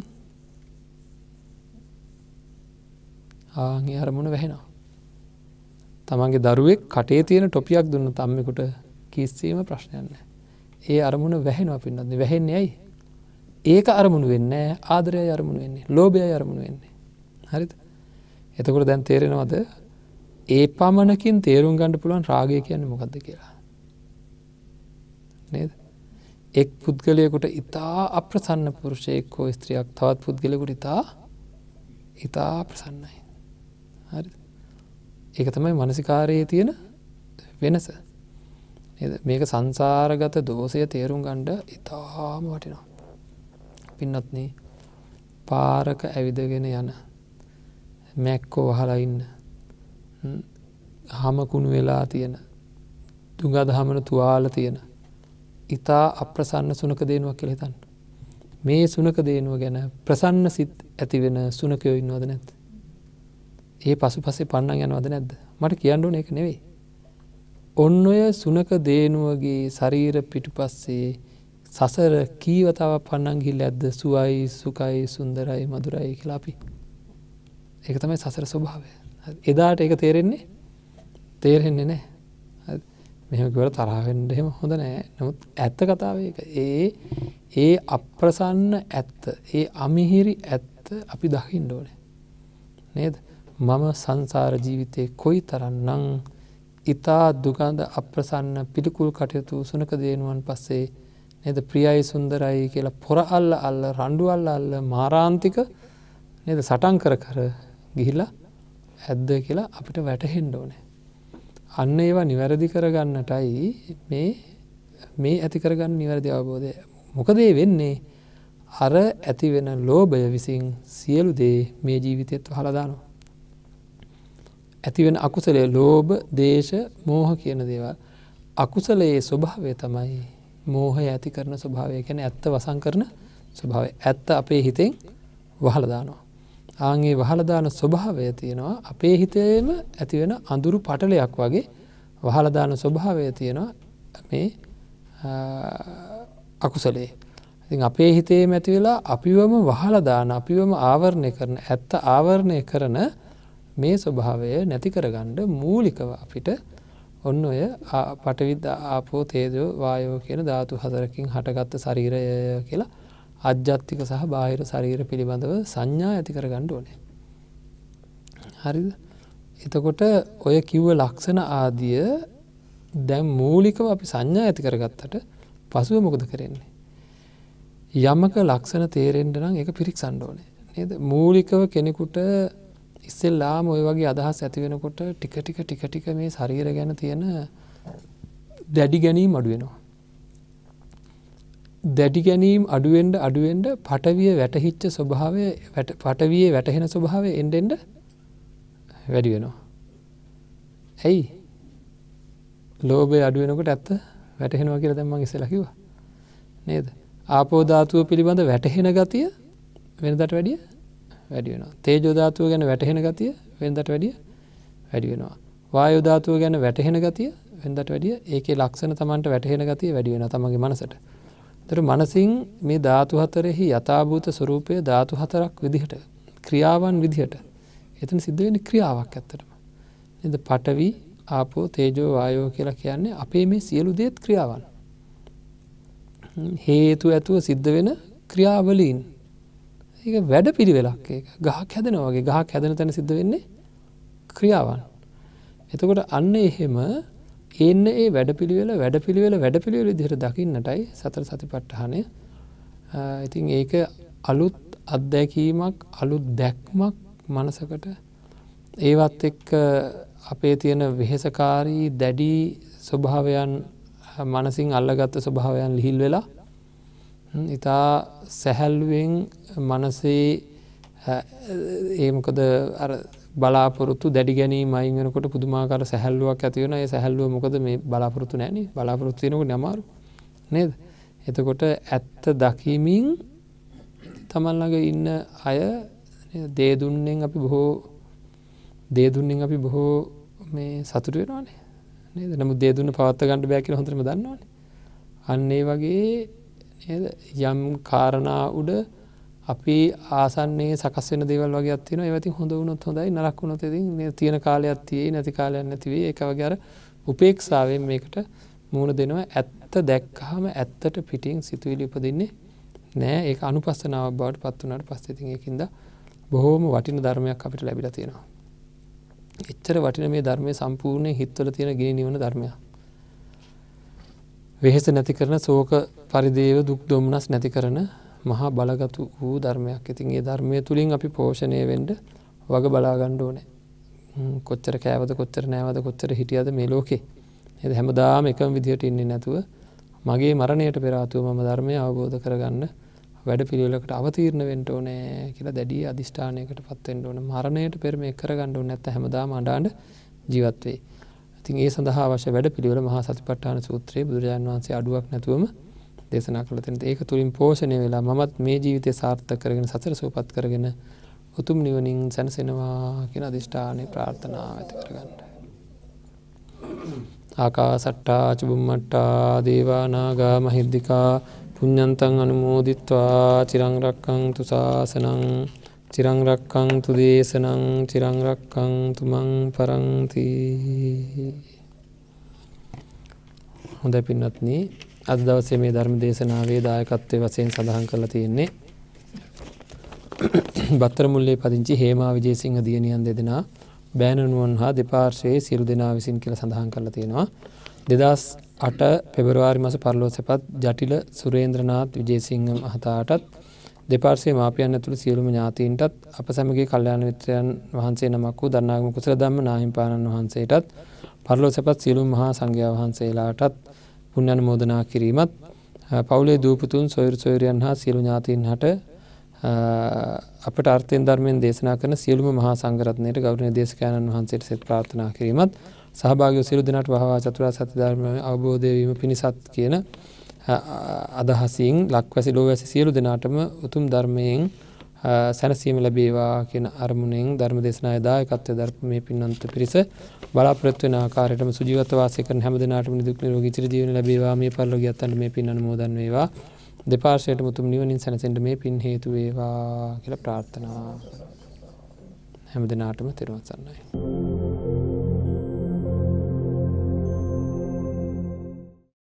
S2: ආන්ගේ අරමුණ වැහෙනවා. තමන්ගේ දරුවෙක් කටේ තියෙන ටොපියක් දුන්නොත් අම්මෙකුට කිසිම ප්‍රශ්නයක් නැහැ. ඒ අරමුණ වැහෙනවා පින්නත්. වැහෙන්නේ ඇයි? ඒක අරමුණු වෙන්නේ නැහැ. ආදරයයි අරමුණු වෙන්නේ. ලෝභයයි අරමුණු වෙන්නේ. හරිද? එතකොට දැන් තේරෙනවද? ඒ පමණකින් තේරුම් ගන්න පුළුවන් රාගය කියන්නේ මොකක්ද කියලා. නේද? එක් පුද්ගලයෙකුට ඉතා අප්‍රසන්න පුරුෂයෙක් හෝ ස්ත්‍රියක් තවත් පුද්ගලයෙකුට ඉතා ප්‍රසන්නයි. හරිද? ඒක තමයි මානසිකාරයේ තියෙන වෙනස. නේද? මේක සංසාරගත දෝෂය තේරුම් ගන්න ඉතාම වටිනවා. පින්වත්නි, පාරක ඇවිදගෙන යන මැක්කෝ වහලා ඉන්න හම කුණු වෙලා තියෙන දුඟ දහමන තුවාල තියෙන ඉතා අප්‍රසන්න සුනක දේනුවක් කියලා හිතන්න. මේ සුනක දේනුව ගැන ප්‍රසන්න සිත් ඇති වෙන සුනකයෝ ඉන්නවද නැද්ද? ඒ පසුපස්සේ පන්නන් යනවද නැද්ද? මට කියන්න ඕනේ ඒක නෙවෙයි. ඔන්න ඔය සුනක දේනුවගේ ශරීර පිටුපස්සේ සසර කී වතාවක් පන්නන් ගිහිල්ලා ඇද්ද? සුවයි, සුඛයි, සුන්දරයි, මధుරයි කියලා අපි. ඒක තමයි සසර ස්වභාවය. එදාට ඒක තේරෙන්නේ නැහැ. මෙහෙම කියලා තරහ වෙන්න එහෙම හොඳ නැහැ. නමුත් ඇත්ත කතාව ඒක. ඒ අප්‍රසන්න ඇත්ත, ඒ අමිහිරි ඇත්ත අපි දකින්න ඕනේ. නේද? මම සංසාර ජීවිතේ කොයිතරම්නම් ඊතා දුගඳ අප්‍රසන්න පිළිකුල් කටයුතු සුනක දේනුවන් පස්සේ නේද ප්‍රියයි සුන්දරයි කියලා පොර අල්ල රණ්ඩු අල්ල මාරාන්තික නේද සටන් කර ගිහිලා ඇද්ද කියලා අපිට වැටහෙන්න ඕනේ. අන්න ඒවා නිවැරදි කරගන්නටයි මේ ඇති කරගන්න නිවැරදි අවබෝධය. මොකද ඒ වෙන්නේ අර ඇති වෙන ලෝභය විසින් සියලු දේ මේ ජීවිතේත් වහලා දානවා. ඇති වෙන අකුසලයේ ලෝභ, දේශ, මෝහ කියන දේවල්. අකුසලයේ ස්වභාවය තමයි මෝහය ඇති කරන ස්වභාවය. කියන්නේ ඇත්ත වසන් කරන ස්වභාවය. ඇත්ත අපේ හිතෙන් වහලා දානවා. ආන්ගේ වහලා දාන ස්වභාවය තියෙනවා අපේ හිතේම ඇති වෙන අඳුරු පටලයක් වගේ වහලා දාන ස්වභාවය තියෙනවා මේ අකුසලයේ. ඉතින් අපේ හිතේම ඇති වෙලා අපිවම වහලා දාන, අපිවම ආවරණය කරන, ඇත්ත ආවරණය කරන මේ ස්වභාවය නැති කරගන්න මූලිකව අපිට ඔන්න ඔය පඨවි, ආපෝ, තේජෝ, වායෝ කියන ධාතු හතරකින් හටගත්ත ශරීරය කියලා අජ්ජත්තික සහ බාහිර ශරීර පිළිබඳව සංඥා ඇති කරගන්න ඕනේ. හරිද? එතකොට ඔය කිව්ව ලක්ෂණ ආදිය දැන් මූලිකව අපි සංඥා ඇති කරගත්තට පසුව මොකද කරන්නේ? යමක ලක්ෂණ තේරෙන්න නම් ඒක පිරික්සන්න ඕනේ. නේද? මූලිකව කෙනෙකුට ඉස්සෙල්ලාම ওই වගේ අදහස් ඇති වෙනකොට ටික ටික මේ ශරීර ගැන තියෙන දැඩි ගැනීම අඩු වෙනවා. දැඩි ගැනීම අඩුවෙන්ඩ පටවිය වැටහිච්ච ස්වභාවය පටවියේ වැටහෙන ස්වභාවය එන්ඩෙන්ඩ වැඩි වෙනවා. ඇයි? ලෝභය අඩුවෙනකොට ඇත්ත වැටහෙනවා කියලා දැන් මම ඉස්සෙල්ලා කිව්වා. නේද? ආපෝ ධාතුව පිළිබඳ වැටහෙන ගතිය වෙනදාට වැඩිය වැඩි වෙනවා. තේජෝ ධාතුව ගැන වැටහෙන ගතිය වෙනදාට වැඩිය වැඩි වෙනවා. වායෝ ධාතුව ගැන වැටහෙන ගතිය වෙනදාට වැඩිය ඒකේ ලක්ෂණ Tamanට වැටහෙන ගතිය වැඩි වෙනවා තමන්ගේ මනසට. ඒතර මනසින් මේ ධාතු හතරෙහි යථාභූත ස්වરૂපය ධාතු හතරක් විදිහට ක්‍රියාවන් විදිහට එතන සිද්ධ වෙන්නේ ක්‍රියාවක් ඇත්තටම. නේද? පඨවි, ආපෝ, තේජෝ, වායෝ කියලා කියන්නේ අපේ මේ සියලු දේත් ක්‍රියාවන්. හේතු ඇතුව සිද්ධ වෙන ක්‍රියාවලීන්. ඒක වැඩපිළිවෙලක් ඒක. ගහක් හැදෙනවා වගේ ගහක් හැදෙන තැන සිද්ධ වෙන්නේ ක්‍රියාවන්. එතකොට අන්න එහෙම එන්නේ ඒ වැඩපිළිවෙල විදිහට දකින්නටයි සතර සතිපට්ඨානය. ඉතින් ඒක අලුත් අත්දැකීමක්, අලුත් දැක්මක් මනසකට. ඒවත් එක්ක අපේ තියෙන වෙහෙසකාරී දැඩි ස්වභාවයන් මනසින් අල්ලගත්ත ස්වභාවයන් ලිහිල් වෙලා ඉතා සැහැල්ලුවෙන් මනසේ ඒ මොකද අර බලාපොරොත්තු දැඩි ගැනීම අයින් වෙනකොට පුදුමාකාර සැහැල්ලුවක් ඇති වෙනවා. ඒ සැහැල්ලුව මොකද මේ බලාපොරොත්තු නැහැනේ. බලාපොරොත්තු වෙනකොට අමාරු නේද? එතකොට ඇත්ත දකිමින් තමන් ළඟ ඉන්න අය දේ දුන්නෙන් අපි බොහෝ මේ සතුටු වෙනවානේ. නේද? නමුත් දේ දුන්න පවත්වා ගන්න බෑ කියලා හොඳටම දන්නවනේ. අන්න ඒ වගේ නේද? යම් කාරණා උඩ අපි ආසන්නයේ සකස් වෙන දේවල් වගේක් තියෙනවා. ඒවා ඉතින් හොඳ වුණොත් හොඳයි, නරක වුණොත් ඉතින් මේ තියෙන කාලයක් තියෙයි, නැති කාලයක් නැති වෙයි. ඒක වගේ අර උපේක්ෂාවෙන් මේකට මූණ දෙනවා. ඇත්ත දැක්කහම ඇත්තට පිටින් සිතුවිලි උපදින්නේ නෑ. ඒක අනුපස්සනාවක් බවට පත් වුණාට පස්සේ ඉතින් ඒකින්ද බොහොම වටින ධර්මයක් අපිට ලැබිලා තියෙනවා. එච්චර වටින මේ ධර්මයේ සම්පූර්ණයෙන් හිතවල තියෙන ගිනි නිවන ධර්මයක්. වෙහෙස නැති කරන, ශෝක පරිදේව දුක් දුම්නස් නැති කරන මහා බලගතු වූ ධර්මයක්. ඉතින් ඒ ධර්මයේ තුලින් අපි පෝෂණය වෙන්න වග බලා ගන්න ඕනේ. කොච්චර කෑවද, කොච්චර නෑවද, කොච්චර හිටියද මේ ලෝකේ. නේද? හැමදාම එකම විදිහට ඉන්නේ නැතුව මගේ මරණයට පෙර ආතුව මම ධර්මය අවබෝධ කරගන්න වැඩපිළිවෙලකට අවතීර්ණ වෙන්න ඕනේ කියලා දැඩි අදිෂ්ඨානයකටපත් වෙන්න ඕනේ. මරණයට පෙර මේක කරගන්න ඕනේ නැත්නම් හැමදාම අඬන ජීවත් වෙයි. ඉතින් ඒ සඳහා අවශ්‍ය වැඩපිළිවෙල මහා සතිපට්ඨාන සූත්‍රයේ බුදුරජාණන් වහන්සේ අඩුවක් නැතුවම දේශනා කළා. ඒක තුලින් පෝෂණය වෙලා මමත් මේ ජීවිතය සාර්ථක කරගෙන සතර සෝපත් කරගෙන උතුම් නිවනින් සැනසෙනවා කියන අධිෂ්ඨානය ප්‍රාර්ථනාව ඇති කරගන්න. ආකාසට්ටා චුම්මට්ටා දේවා නාග මහිද්దికා පුඤ්ඤන්තං අනුමෝදිත්වා චිරං රක්ඛන්තු ශාසනං චිරං රක්ඛන්තු දේශනං චිරං රක්ඛන්තු මං පරන්ති. හොඳයි පින්වත්නි, අද දවසේ මේ ධර්ම දේශනාවේ දායකත්වයේ වශයෙන් සඳහන් කරලා තියෙන්නේ බත්තරමුල්ලේ පදිංචි හේමා විජේසිංහ දියණියන් දෙදෙනා බෑනනුවන් හා දෙපාර්ශ්වයේ සියලු දෙනා විසින් කියලා සඳහන් කරලා තියෙනවා. 2008 පෙබරවාරි මාස පරලෝසපත් ජටිල සුරේන්ද්‍රනාත් විජේසිංහ මහතාටත් දෙපාර්ශ්වයේ මාපියන් ඇතුළු සියලුම ඥාතීන්ටත් අප සමගී කල්යාණ මිත්‍රයන් වහන්සේ නමක් වූ දරණාගම කුසල ධම්ම නාහිමිපාණන් වහන්සේටත් පරලෝසපත් සියලුම මහා සංඝයා වහන්සේලාටත් පුණ්‍ය අනුමෝදනා කිරීමත් පවුලේ දූපුතුන් සොයුරු සොයුරියන් හා සියලු ඥාතීන් හට අපට අර්ථයෙන් ධර්මයෙන් දේශනා කරන සියලුම මහා සංඝරත්නයට ගෞරවනීය දේශකයන්න් වහන්සේට සෙත් ප්‍රාර්ථනා කිරීමත් සහභාගී වූ සියලු දෙනාට වහවා චතුරාර්ය සත්‍ය ධර්මය අවබෝධ වීම පිණිසත් කියන අදහසින් ලක්වැසි ලෝවැසි සියලු දෙනාටම උතුම් ධර්මයෙන් සැනසීම ලැබේවා කියන අරමුණෙන් ධර්ම දේශනාවේ දායකත්වයෙන් දරපු මේ පින්වන්ත පිරිස බලාපොරොත්තු වෙන ආකාරයටම සුජීවත්ව වාසය කරන හැම දිනාටම නිදුක් නිරෝගී චිරජීවන ලැබේවා. මේ පරිලෝකියත් අන්න මේ පින් අනුමෝදන් වේවා. දෙපාර්ශ්වයටම උතුම් නිවනින් සැනසෙන්න මේ පින් හේතු වේවා කියලා ප්‍රාර්ථනා. හැම දිනාටම තෙරුවන් සරණයි.